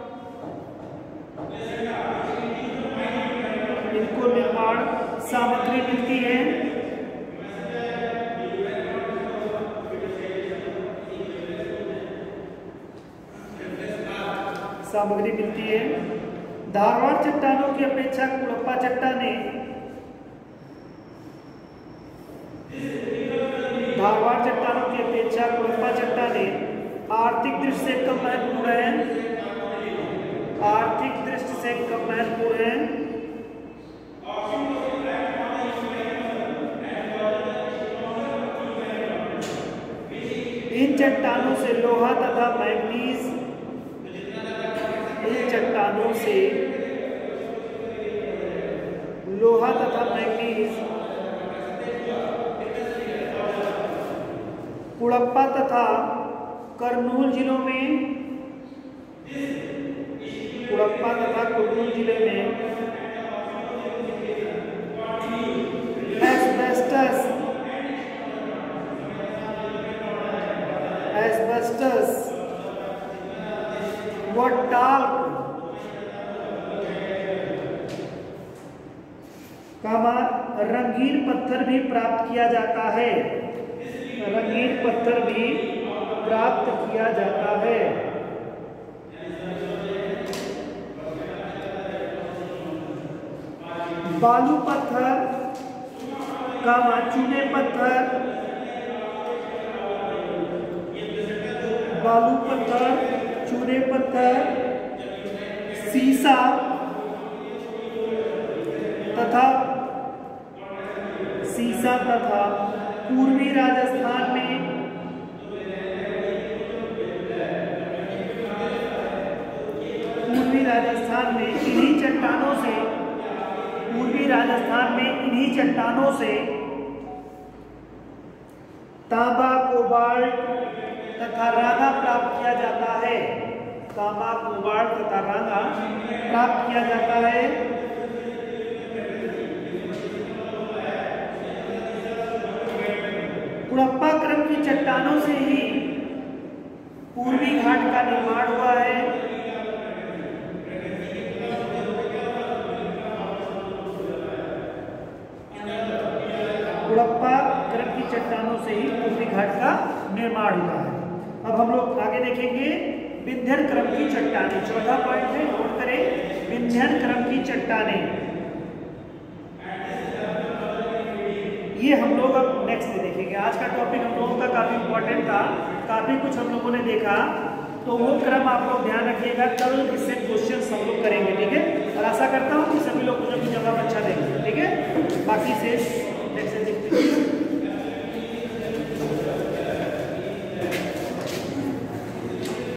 सामग्री मिलती है। धारवाड़ चट्टानों की अपेक्षा कुड़प्पा चट्टानें आर्थिक दृष्टि से कम महत्वपूर्ण है। इन चट्टानों से लोहा तथा मैग्नीज कुड़प्पा तथा करनूल जिलों में, कुड़प्पा तथा करनूल जिले में एस्बेस्टस व टाल्क रंगीन पत्थर भी प्राप्त किया जाता है, रंगीन पत्थर भी प्राप्त किया जाता है। बालू पत्थर, चूने पत्थर, बालू पत्थर, चूने पत्थर, सीसा तथा पूर्वी राजस्थान में इन्हीं चट्टानों से तांबा, कोबाल्ट तथा रागा प्राप्त किया जाता है, तांबा, कोबाल्ट तथा रागा प्राप्त किया जाता है। कुड़प्पा क्रम की चट्टानों से ही पूर्वी घाट का निर्माण हुआ है। कुड़प्पा क्रम की चट्टानों से ही पूर्वी घाट का निर्माण हुआ है। अब हम लोग आगे देखेंगे विंध्यन क्रम की चट्टानें। चौथा पॉइंट है, नोट करें, विंध्यन क्रम की चट्टानें। ये हम लोग अब नेक्स्ट में देखेंगे। आज का टॉपिक हम लोगों का काफी इंपॉर्टेंट था, काफी कुछ हम लोगों ने देखा, तो वो क्रम आप लोग ध्यान रखिएगा। कल इससे क्वेश्चंस हम लोग करेंगे, ठीक है। और आशा करता हूँ कि सभी लोग मुझे जवाब अच्छा देंगे, ठीक है। बाकी से